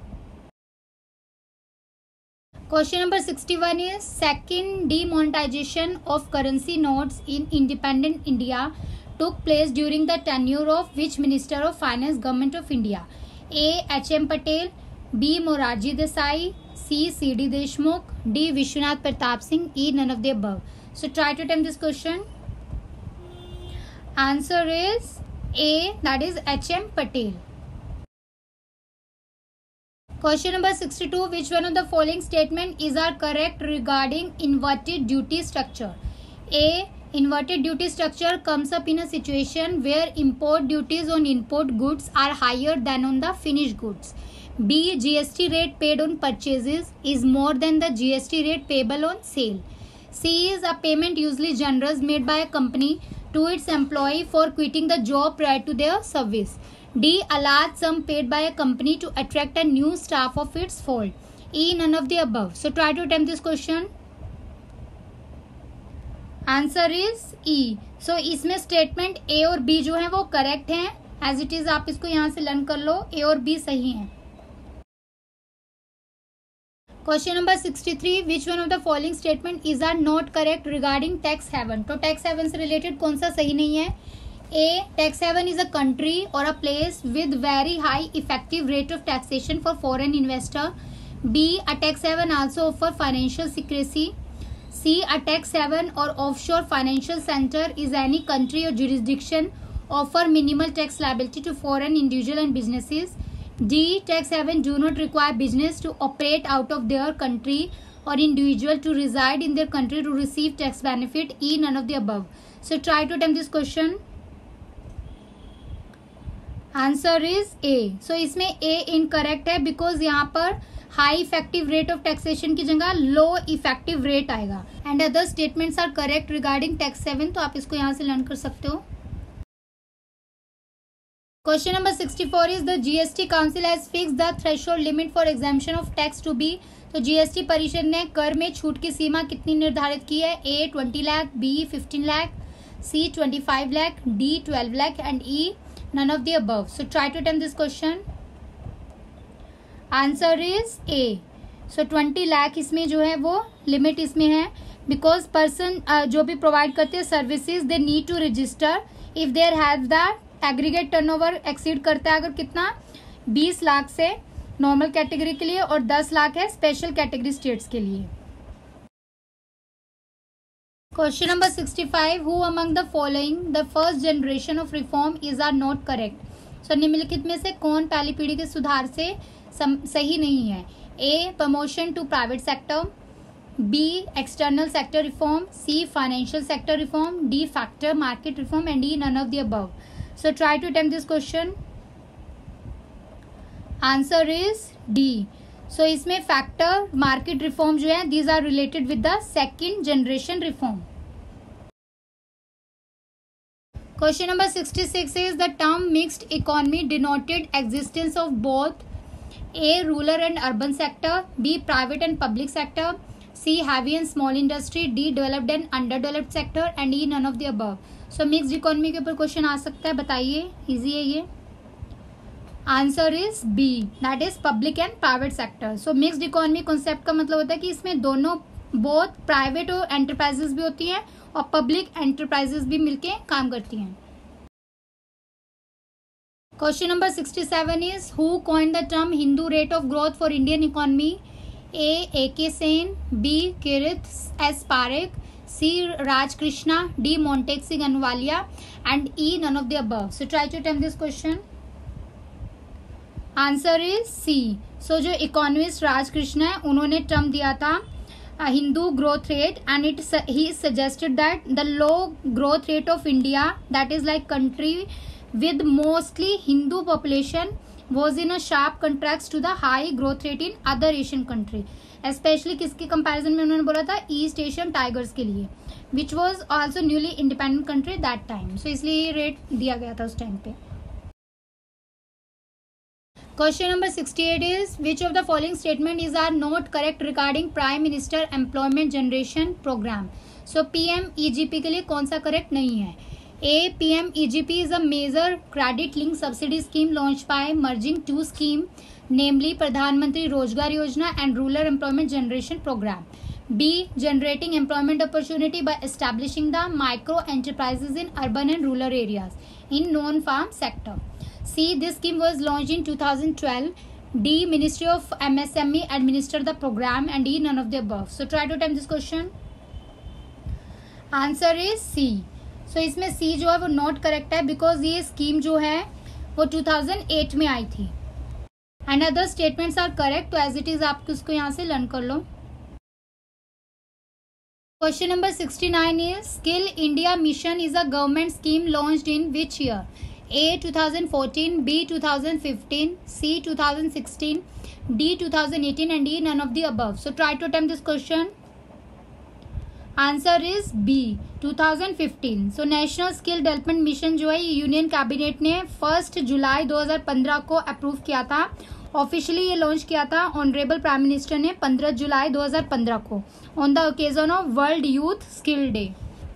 Question number sixty one is second demonetisation of currency notes in independent India took place during the tenure of which minister of finance government of India. A. H M Patel, B. Morarji Desai, C. C D Deshmukh, D. Vishwanath Pratap Singh, E none of the above. So try to attempt this question. Answer is A, that is H M Patel. Question number sixty-two. Which one of the following statement is are correct regarding inverted duty structure? A. Inverted duty structure comes up in a situation where import duties on import goods are higher than on the finished goods. B. G S T rate paid on purchases is more than the G S T rate payable on sale. C is a payment usually generous made by a company to its employee for quitting the job prior to their service. D. A large sum paid by a company to attract a new staff of its fold. E. None of the above. So try to attempt this question. Answer is E. So इसमें statement A और B जो है वो correct हैं. As it is आप इसको यहाँ से लर्न कर लो. A और B सही हैं. Question number sixty three. Which one of the following statement is are not correct regarding tax haven. तो टैक्स हेवन से रिलेटेड कौन सा सही नहीं है? A. Tax haven is a country और a place with very high effective rate of taxation for foreign investor. B. A tax haven also offer financial secrecy. C. A tax haven और offshore financial centre is any country और jurisdiction offer minimal tax liability to foreign individual and businesses. D. Tax haven do not require business to operate out of their country or individual to reside in their country to receive tax benefit. E. None of the above. So try to attempt this question. Answer is A. So इसमें A incorrect है because यहाँ पर high effective rate of taxation की जगह low effective rate आएगा. And other statements are correct regarding tax haven. तो आप इसको यहाँ से लर्न कर सकते हो. Question number sixty-four is the G S T Council has fixed the threshold limit for exemption of tax to be. तो G S T परिषद ने कर में छूट की सीमा कितनी निर्धारित की है? A. Twenty lakh, B. Fifteen lakh, C. Twenty five lakh, D. Twelve lakh and E. none of the above. So try to attempt this question. Answer is A. So twenty lakh इसमें जो है वो लिमिट इसमें है because person uh, जो भी प्रोवाइड करते हैं services they need to register if there have the aggregate turnover exceed करता है अगर कितना बीस लाख से नॉर्मल कैटेगरी के लिए और दस लाख है स्पेशल कैटेगरी स्टेट्स के लिए. Question number sixty five. Who among the following the first generation of reform is are not correct. So निम्नलिखित में से कौन पहली पीढ़ी के सुधार से सम, सही नहीं है? A. Promotion to private sector. B. External sector reform. C. Financial sector reform. D. Factor market reform and D. None of the above. So try to attempt this question. Answer is D. So इसमें factor market reform जो है these are related with the second generation reform. Question number sixty-six is the term mixed economy denoted existence of both A. rural and urban sector, B. private and public sector, C. heavy and small industry, D. developed and underdeveloped sector and E. none of the above. So mixed economy के ऊपर question आ सकता है. बताइए, easy है ये. Answer is B, that is public and private sector. So mixed economy concept का मतलब होता है कि इसमें दोनों बोथ प्राइवेट और एंटरप्राइजेस भी होती हैं और पब्लिक एंटरप्राइजेस भी मिलके काम करती हैं. Question number sixty seven is who coined the term Hindu rate of growth for Indian economy? A A K Sen, B Kirit S Parekh, C Rajkrishna, D मोंटेक्सी गनवालिया and E none of the above. So try to attempt this question. Answer is C. So जो economist Rajkrishna है उन्होंने term दिया था Hindu growth rate and it he suggested that the low growth rate of India, that is like country with mostly Hindu population, was in a sharp contrast to the high growth rate in other Asian country. Especially किसके comparison में उन्होंने बोला था? East Asian tigers के लिए, which was also newly independent country that time. So इसलिए ये rate दिया गया था उस टाइम पे. Question number sixty-eight is which of the following statement is are not correct regarding Prime Minister Employment Generation Program? So P M E G P के लिए कौन सा करेक्ट नहीं है? A. P M E G P is a major credit linked subsidy scheme launched by merging two schemes, namely Pradhan Mantri Rozgar Yojana and Rural Employment Generation Program. B. Generating employment opportunity by establishing the micro enterprises in urban and rural areas in non-farm sector. C. This scheme was launched in two thousand twelve. D. Ministry of M S M E administered the program and E. None of the above. So try to attempt this question. Answer is C. So so, इसमें सी जो है वो not correct है because ये scheme जो है वो two thousand eight में आई थी and other statements are correct. तो एज इट इज आप उसको यहाँ से लर्न कर लो. Question number sixty nine is skill India mission is a government scheme launched in which year? A two thousand fourteen, B two thousand fifteen, C two thousand sixteen, D two thousand eighteen and E none of the above. So try to attempt this question. Answer is B, two thousand fifteen. So national skill development mission जो है union cabinet ने first जुलाई दो हज़ार पंद्रह को approve किया था. ऑफिशियली ये लॉन्च किया था ऑनरेबल प्राइम मिनिस्टर ने पंद्रह जुलाई दो हज़ार पंद्रह को on the occasion of world youth skill day.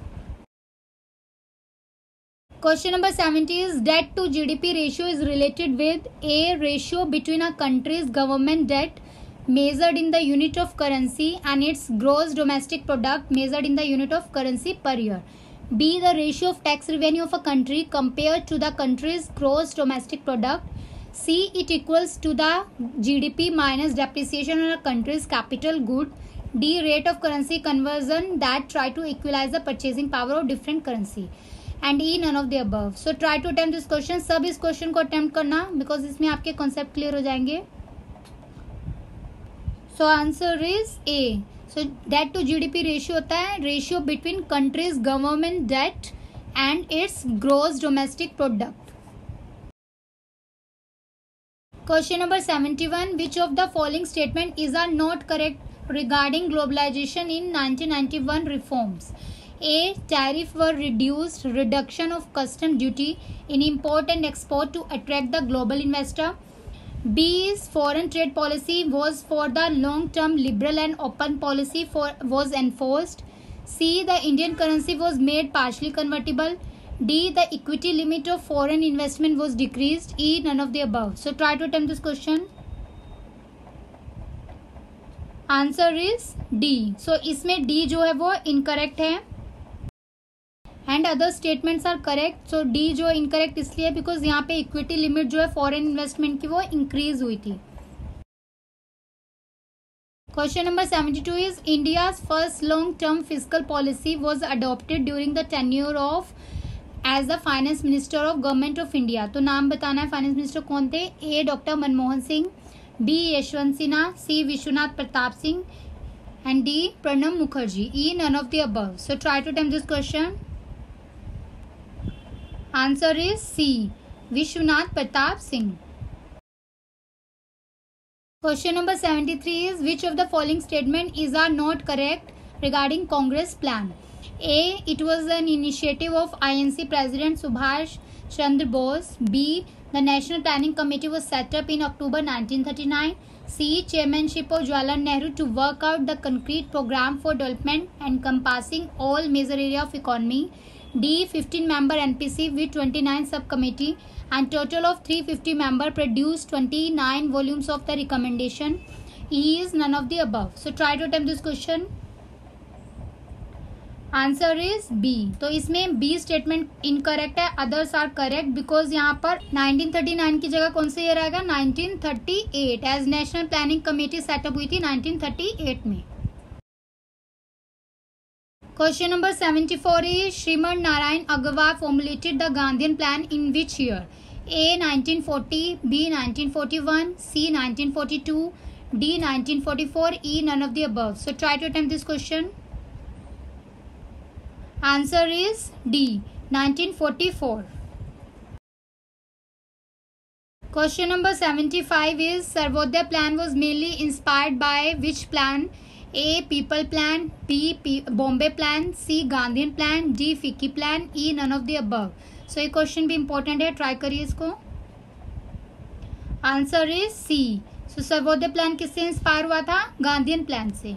Question number seventy is debt to GDP ratio is related with a ratio between a country's government debt measured in the unit of currency and its gross domestic product measured in the unit of currency per year. B. The ratio of tax revenue of a country compared to the country's gross domestic product. C. It equals to the G D P minus depreciation on a country's capital good. D. Rate of currency conversion that try to equalize the purchasing power of different currency. And E. None of the above. So try to attempt this question. सब इस question को attempt करना because इसमें आपके concept clear हो जाएंगे. So answer is A. So debt to GDP ratio होता है ratio between country's government debt and its gross domestic product. Question number seventy one which of the following statement is are not correct regarding globalisation in nineteen ninety one reforms? A. Tariff were reduced, reduction of custom duty in import and export to attract the global investor. B is foreign trade policy was for the long term liberal and open policy for was enforced. C. The Indian currency was made partially convertible. D. The equity limit of foreign investment was decreased. E. None of the above. So try to attempt this question. Answer is D. So इसमें D जो है वो incorrect है and other statements are correct. So D जो incorrect इसलिए because यहाँ पे equity limit जो है फॉरेन इन्वेस्टमेंट की वो इंक्रीज हुई थी. Question number seventy two is India's first long term physical policy was adopted during the tenure of as the finance minister of government of India. तो नाम बताना है फाइनेंस मिनिस्टर कौन थे? A doctor Manmohan Singh, B Yashwant Sinha, C Vishwanath Pratap Singh and D Pranab Mukherjee. E none of the above. So try to attempt this question. Answer is C. Vishwanath Pratap Singh. Question number seventy-three is which of the following statement is are not correct regarding Congress plan? A. It was an initiative of I N C President Subhash Chandra Bose. B. The National Planning Committee was set up in October nineteen thirty-nine. C. Chairmanship of Jawaharlal Nehru to work out the concrete program for development encompassing all major area of economy. D. fifteen member N P C with twenty-nine subcommittee and total of three hundred fifty member produced twenty-nine volumes of the recommendation. E is none of the above. So try to attempt this question. Answer is B. तो इसमें B statement incorrect है, others are correct because यहाँ पर nineteen thirty nine की जगह कौन सा year आएगा, nineteen thirty eight, as national planning committee set up हुई थी नाइनटीन थर्टी एट में. Question number seventy four is Shriman Narayan Agarwal formulated the Gandhian plan in which year. A nineteen forty, B nineteen forty one, C nineteen forty two, D nineteen forty four, E none of the above. So try to attempt this question. Answer is D. nineteen forty-four. Question number seventy-five is Sarvodaya plan was mainly inspired by which plan? A. People plan, B. P- Bombay plan, C. Gandhian plan, D. Ficky plan, E. None of the above. So ये question भी important है, try करिए इसको. Answer is C. So Sarvodaya plan किससे inspire हुआ था, Gandhian plan से.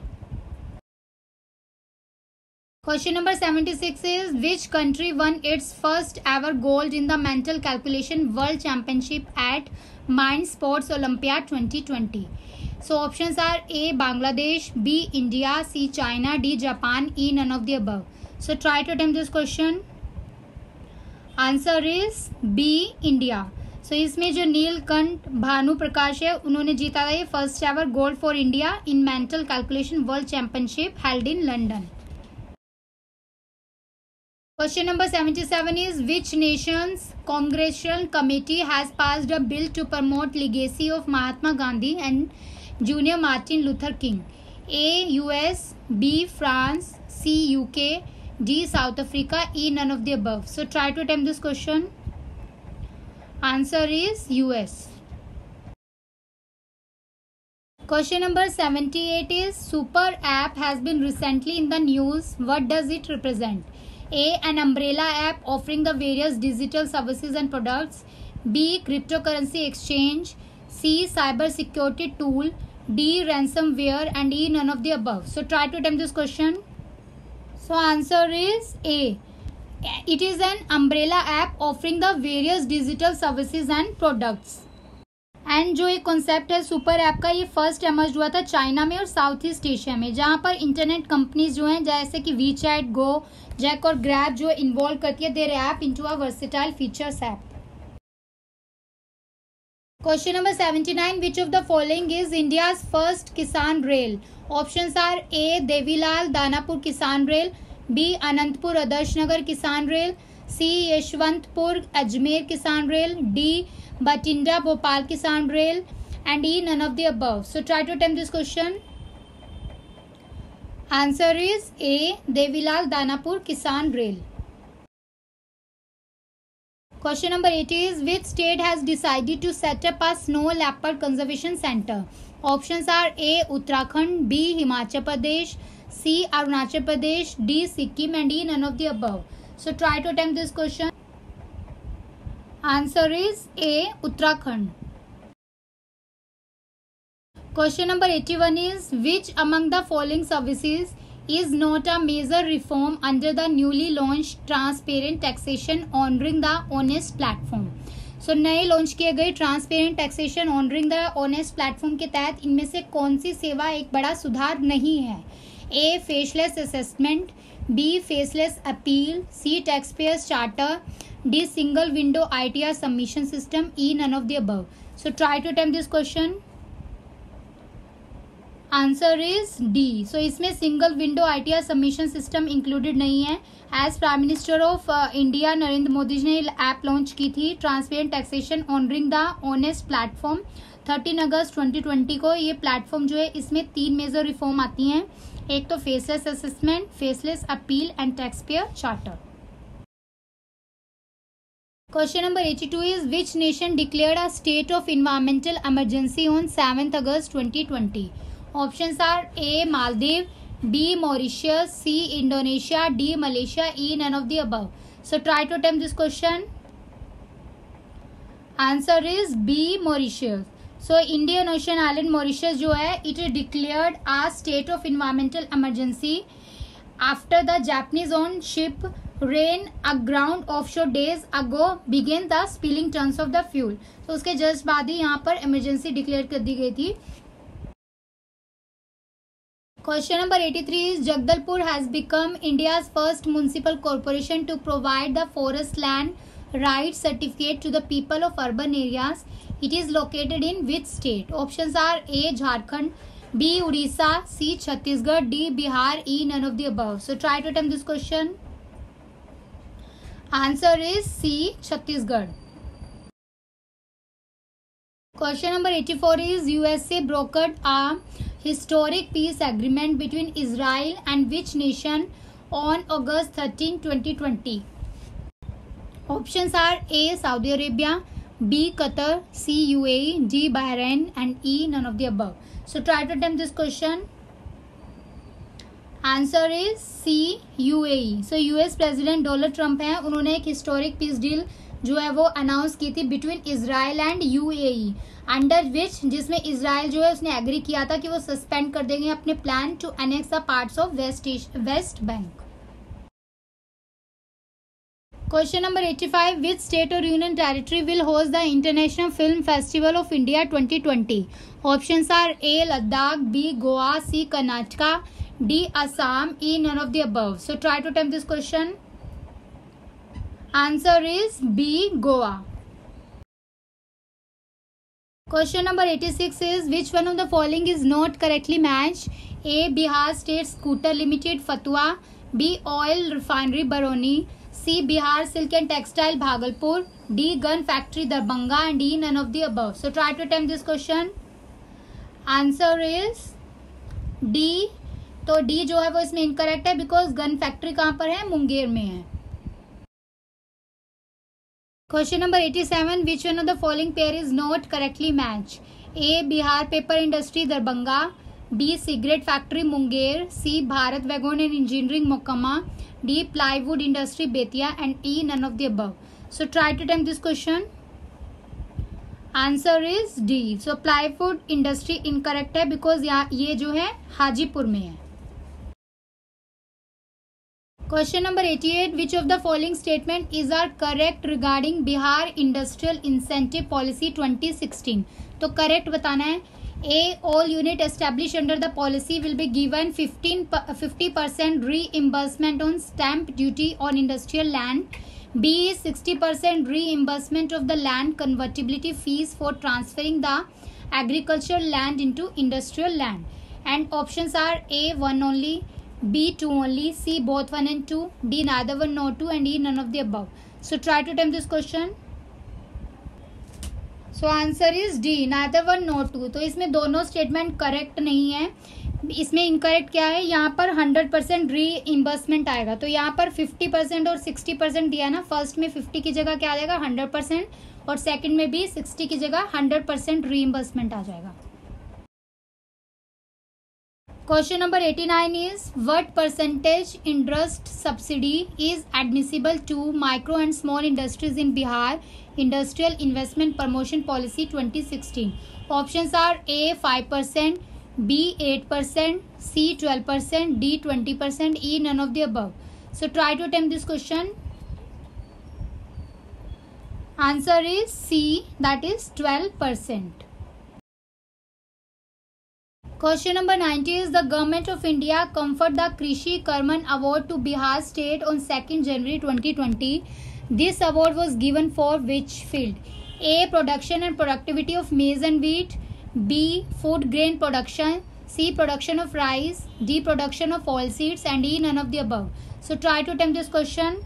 Question number seventy-six is which country won its first ever gold in the mental calculation world championship at Mind Sports Olympiad twenty twenty. So options are A. Bangladesh, B. India, C. China, D. Japan, E. None of the above. So try to attempt this question. Answer is B. India. So इसमें जो नीलकंठ भानु प्रकाश है उन्होंने जीता था ये first ever gold for India in mental calculation world championship held in London. Question number seventy-seven is which nation's congressional committee has passed a bill to promote legacy of Mahatma Gandhi and Junior Martin Luther King? A. U S, B. France, C. U K, D. South Africa, E. None of the above. So try to attempt this question. Answer is U S. Question number seventy-eight is Super app has been recently in the news. What does it represent? A. An umbrella app offering the various digital services and products. B. Cryptocurrency exchange. C. Cyber security tool. D. Ransomware and E. None of the above. So try to attempt this question. So answer is A. It is an umbrella app offering the various digital services and products. And जो एक concept है super app का, ये first emerge हुआ था China में और south east Asia में, जहाँ पर इंटरनेट कंपनीज जो हैं जैसे कि वी चैट, गो, जैक और ग्रैब जो इन्वॉल्व करती है their app into a versatile features app. Question number seventy nine which of the following is India's first Kisan rail. Options are A. Devilal Danapur Kisan rail, B. Anantapur Adarsh Nagar Kisan rail, C. Yeshwantpur Ajmer Kisan rail, D. Batinda Bhopal Kisan Rail, and E. None of the above. So try to attempt this question. Answer is A. Devilal Danapur Kisan Rail. Question number eighty is which state has decided to set up a snow leopard conservation center? Options are A. Uttarakhand, B. Himachal Pradesh, C. Arunachal Pradesh, D. Sikkim, and E. None of the above. So try to attempt this question. Answer is A. Uttarakhand. Question number eighty-one is which among the following services is not a major reform under the newly launched transparent taxation honoring the honest platform? So नए launch किए गए transparent taxation honouring the honest platform के तहत इनमें से कौन सी सेवा एक बड़ा सुधार नहीं है? A. Faceless assessment, B. Faceless appeal, C. Taxpayers charter, D. single window I T R submission system, E. none of the above. So try to attempt this question. Answer is D. So इसमें single window I T R submission system included नहीं है. As Prime Minister of uh, India Narendra Modi ji ने app launch की थी transparent taxation honouring the honest platform thirteen August twenty twenty को. ये platform जो है इसमें तीन मेजर रिफॉर्म आती हैं. एक तो faceless assessment, faceless appeal and taxpayer charter. Question number eighty-two is which nation declared a state of environmental emergency on seventh August twenty twenty? Options are A. Maldives, B. Mauritius, C. Indonesia, D. Malaysia, E. none of the above. So try to attempt this question. Answer is B. Mauritius. So Indian Ocean Island Mauritius जो है it declared a state of environmental emergency after the Japanese owned ship ran aground offshore days ago began the spilling tons of the fuel. तो उसके just बाद ही यहाँ पर emergency declare कर दी गई थी। Question number eighty three is Jagdalpur has become India's first municipal corporation to provide the forest land right certificate to the people of urban areas. It is located in which state? Options are A Jharkhand, B Orissa, C Chhattisgarh, D Bihar, E none of the above. So try to attempt this question. Answer is C Chhattisgarh. Question number eighty-four is U S A brokered a historic peace agreement between Israel and which nation on August thirteenth, twenty twenty? Options are A. Saudi Arabia, B. Qatar, C. U A E, D. Bahrain, and E. none of the above. So try to attempt this question. Answer is C. U A E. So U S President Donald Trump हैं, उन्होंने एक historic peace deal जो है वो announce की थी between Israel and UAE, under which जिसमें Israel जो है उसने एग्री किया था कि वो सस्पेंड कर देंगे अपने plan to annex the parts of west west bank. Question number eighty five, which state और union territory will host the international film festival of India twenty twenty? Options are A Ladakh, B Goa, C Karnataka, D Assam, E none of the above. So try to attempt this question. Answer is B. Goa. Question number eighty-six is which one of the following is not correctly matched? A. Bihar State Scooter Limited Fatua, B. Oil Refinery Baroni, C. Bihar Silk and Textile Bhagalpur, D. Gun Factory Darbhanga, and E. none of the above. So try to attempt this question. Answer is D. तो D जो है वो इसमें incorrect है because gun factory कहाँ पर है? मुंगेर में है। Question number eighty-seven, which one of the following pair is not correctly matched? A. Bihar Paper Industry Darbhanga, B. Cigarette Factory Munger, C. Bharat Wagon and Engineering Mokama, D. Plywood Industry Betia, and E. none of the above. So try to attempt this question. Answer is D. So Plywood Industry incorrect है because यहाँ ये जो है हाजीपुर में है। Question number eighty-eight, which of the following statement is are correct regarding Bihar Industrial Incentive Policy twenty sixteen? तो correct बताना है। A. All unit established under the policy will be given fifty percent reimbursement on stamp duty on industrial land. B. sixty percent reimbursement of the land convertibility fees for transferring the agricultural land into industrial land. And options are A. one only, B. two only, C. both one and two, D. neither one nor two, and E. none of the above. So try to attempt this question. So answer is D. neither one nor two. तो इसमें दोनों statement correct नहीं है। इसमें incorrect क्या है? यहाँ पर हंड्रेड परसेंट री इम्बर्समेंट आएगा, तो यहाँ पर फिफ्टी परसेंट और सिक्सटी परसेंट दिया ना। फर्स्ट में फिफ्टी की जगह क्या आ जाएगा? हंड्रेड परसेंट, और सेकंड में भी सिक्सटी की जगह हंड्रेड परसेंट री इम्बर्समेंट आ जाएगा। Question number eighty-nine is what percentage interest subsidy is admissible to micro and small industries in Bihar Industrial Investment Promotion Policy twenty sixteen? Options are A. five percent, B. eight percent, C. twelve percent, D. twenty percent, E. none of the above. So try to attempt this question. Answer is C, that is twelve percent. Question number ninety is the Government of India conferred the Krishi Karman Award to Bihar State on second January twenty twenty. This award was given for which field? A. Production and productivity of maize and wheat, B. Food grain production, C. Production of rice, D. Production of oilseeds, and E. none of the above. So try to attempt this question.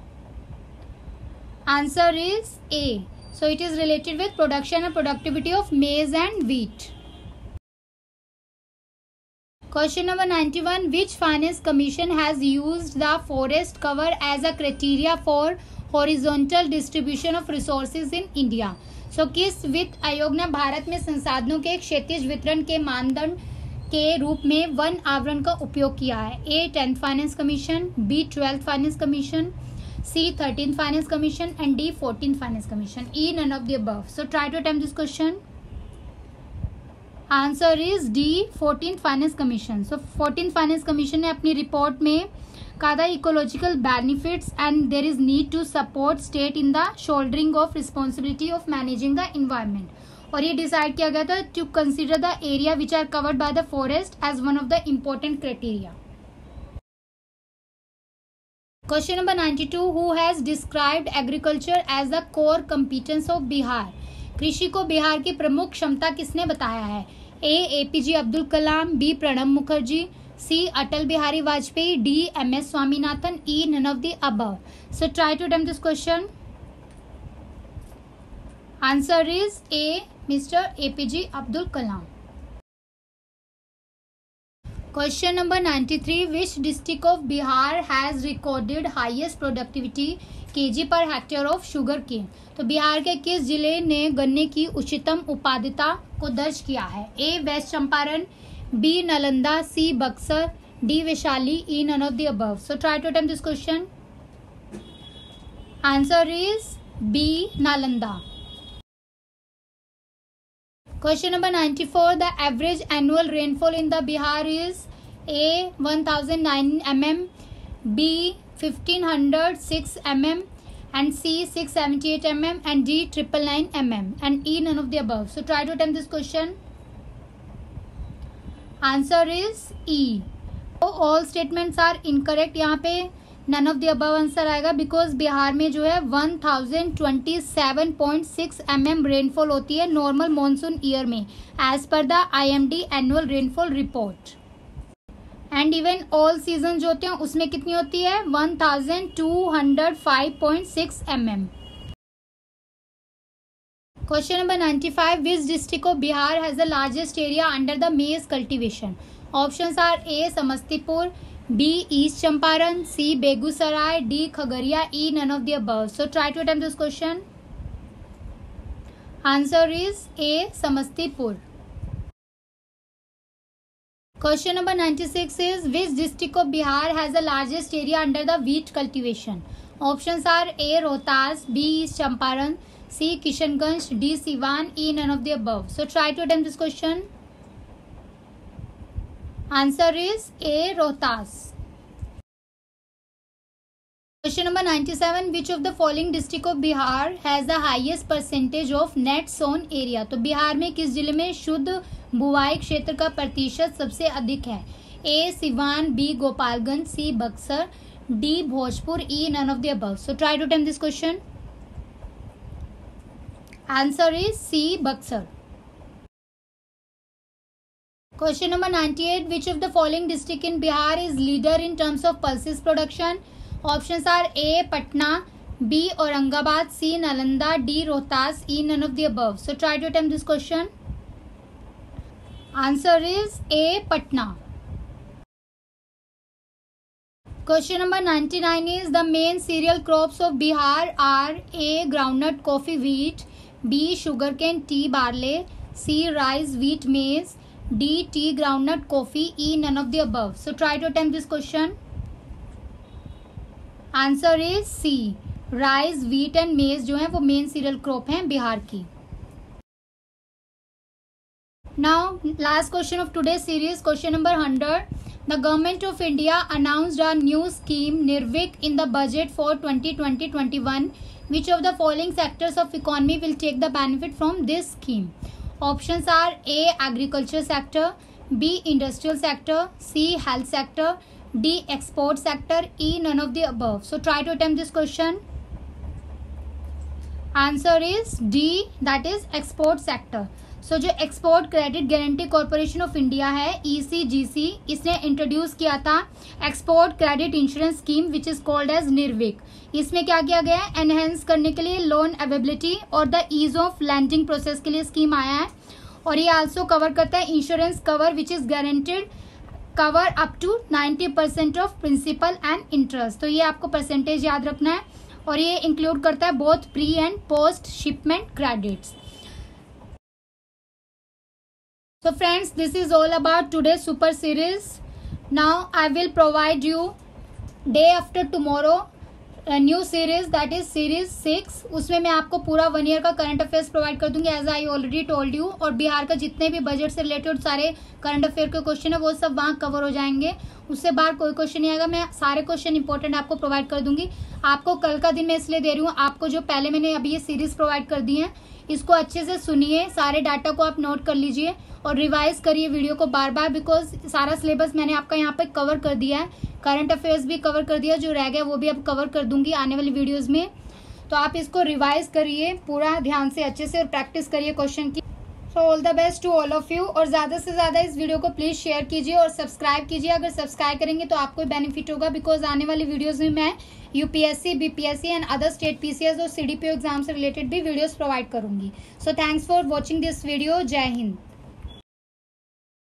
Answer is A. So it is related with production and productivity of maize and wheat. Question number ninety-one, which finance commission has used the forest cover as a criteria for horizontal distribution of resources in India? So किस वित्त आयोग ने भारत में संसाधनों के क्षेत्रीय वितरण के मानदंड के रूप में वन आवरण का उपयोग किया है? A. Tenth finance commission, B. Twelfth finance commission, C. Thirteenth finance commission, and D. Fourteenth finance commission, E. none of the above. So try to attempt this question. Answer is D. Fourteenth finance commission. So fourteenth finance commission ने अपनी report में कहा था ecological benefits and there is need to support state in the shouldering of responsibility of managing the environment, और ये decide किया गया था to consider the area which are covered by the forest as one of the important criteria. Question number ninety two, who has described agriculture as the core competence of Bihar. कृषि को बिहार की प्रमुख क्षमता किसने बताया है? A APJ Abdul Kalam, B Pranab Mukherjee, C Atal Bihari Vajpayee, D M S Swaminathan, E none of the above. So try to attempt this question. Answer is A mister APJ Abdul Kalam. Question number ninety three, which district of Bihar has recorded highest productivity kg per hectare of sugarcane. तो बिहार के किस जिले ने गन्ने की उच्चतम उत्पादकता को दर्ज किया है? A west Champaran, B Nalanda, C Buxar, D Vaishali, E none of the above. So try to attempt this question. Answer is B Nalanda. Question number ninety-four, the average annual rainfall in the Bihar is A one thousand nine millimeters, B fifteen hundred six millimeters, and C six seventy-eight millimeters, and D triple nine millimeters, and E none of the above. So try to attempt this question. Answer is E. So all statements are incorrect. यहाँ पे none of the above answer आएगा because Bihar में जो है one thousand twenty seven point six M M rainfall होती है normal monsoon year में as per the I M D annual rainfall report. And even all season जो होते हैं उसमें कितनी होती है? One thousand two hundred five point six M M. Question number ninety five, which district of Bihar has the largest area under the maize cultivation. Options are A Samastipur, B East Champaran, C Begusarai, D Khagaria, E none of the above. So try to attempt this question. Answer is A Samastipur. Question number ninety six is which district of Bihar has the largest area under the wheat cultivation. Options are A Rohtas, B East Champaran, C Kishanganj, D Siwan, E none of the above. So try to attempt this question. Answer is A Rohtas. Question number ninety-seven, which of the following district of Bihar has the highest percentage of net sown area। तो बिहार में किस जिले में शुद्ध बुआई क्षेत्र का प्रतिशत सबसे अधिक है? A Siwan, B Gopalganj, C Buxar, D Bhojpur, E none of the above. So try to attempt this question. Answer is C Buxar. Question number ninety-eight, which of the following district in Bihar is leader in terms of pulses production? Options are A Patna, B Aurangabad, C Nalanda, D Rohtas, E none of the above. So try to attempt this question. Answer is A Patna. Question number ninety-nine is the main cereal crops of Bihar are A groundnut, coffee, wheat, B sugarcane, tea, barley, C rice, wheat, maize, D tea, groundnut, coffee, E none of the above. So try to attempt this question. Answer is C rice, wheat and maize जो है वो main cereal crop हैं बिहार की। Now last question of today's series, question number one hundred. The government of India announced a new scheme Nirvik in the budget for twenty twenty to twenty-one. Which of the following sectors of economy will take the benefit from this scheme? Options are A agriculture sector, B industrial sector, C health sector, D export sector, E none of the above. So try to attempt this question. Answer is D, that is export sector. So जो export credit guarantee corporation of India है E C G C, इसने introduce किया था export credit insurance scheme which is called as Nirvik. इसमें क्या किया गया है? एनहेंस करने के लिए लोन अवेलेबिलिटी और the ease of lending process के लिए स्कीम आया है। और ये आल्सो कवर करता है insurance cover which is guaranteed cover up to ninety percent of principal and interest. तो ये आपको परसेंटेज याद रखना है और ये इंक्लूड करता है both pre and post shipment credits. So friends, this is all about today's super series. Now I will provide you day after tomorrow new series that is series six, उसमें मैं आपको पूरा वन ईयर का current affairs provide कर दूंगी as I already told you. और बिहार का जितने भी बजट से रिलेटेड सारे करंट अफेयर के क्वेश्चन है वो सब वहाँ कवर हो जाएंगे, उससे बाहर कोई क्वेश्चन नहीं आएगा। मैं सारे क्वेश्चन इंपॉर्टेंट आपको प्रोवाइड कर दूंगी। आपको कल का दिन मैं इसलिए दे रही हूँ, आपको जो पहले मैंने अभी ये सीरीज प्रोवाइड कर दी है इसको अच्छे से सुनिए, सारे डाटा को आप नोट कर लीजिए और रिवाइज करिए वीडियो को बार बार, बिकॉज सारा सिलेबस मैंने आपका यहाँ पे कवर कर दिया है। करंट अफेयर्स भी कवर कर दिया, जो रह गया वो भी अब कवर कर दूंगी आने वाली वीडियोस में। तो आप इसको रिवाइज करिए पूरा ध्यान से अच्छे से और प्रैक्टिस करिए क्वेश्चन की। So all the best to all of you. और ज़्यादा से ज़्यादा इस वीडियो को प्लीज़ शेयर कीजिए और सब्सक्राइब कीजिए। अगर सब्सक्राइब करेंगे तो आपको बेनिफिट होगा, बिकॉज आने वाली वीडियोज़ में मैं UPSC, BPSC and other state PCS और सीडीपीओ एग्जाम से रिलेटेड भी वीडियोज़ प्रोवाइड करूंगी। So thanks for watching this video. जय हिंद।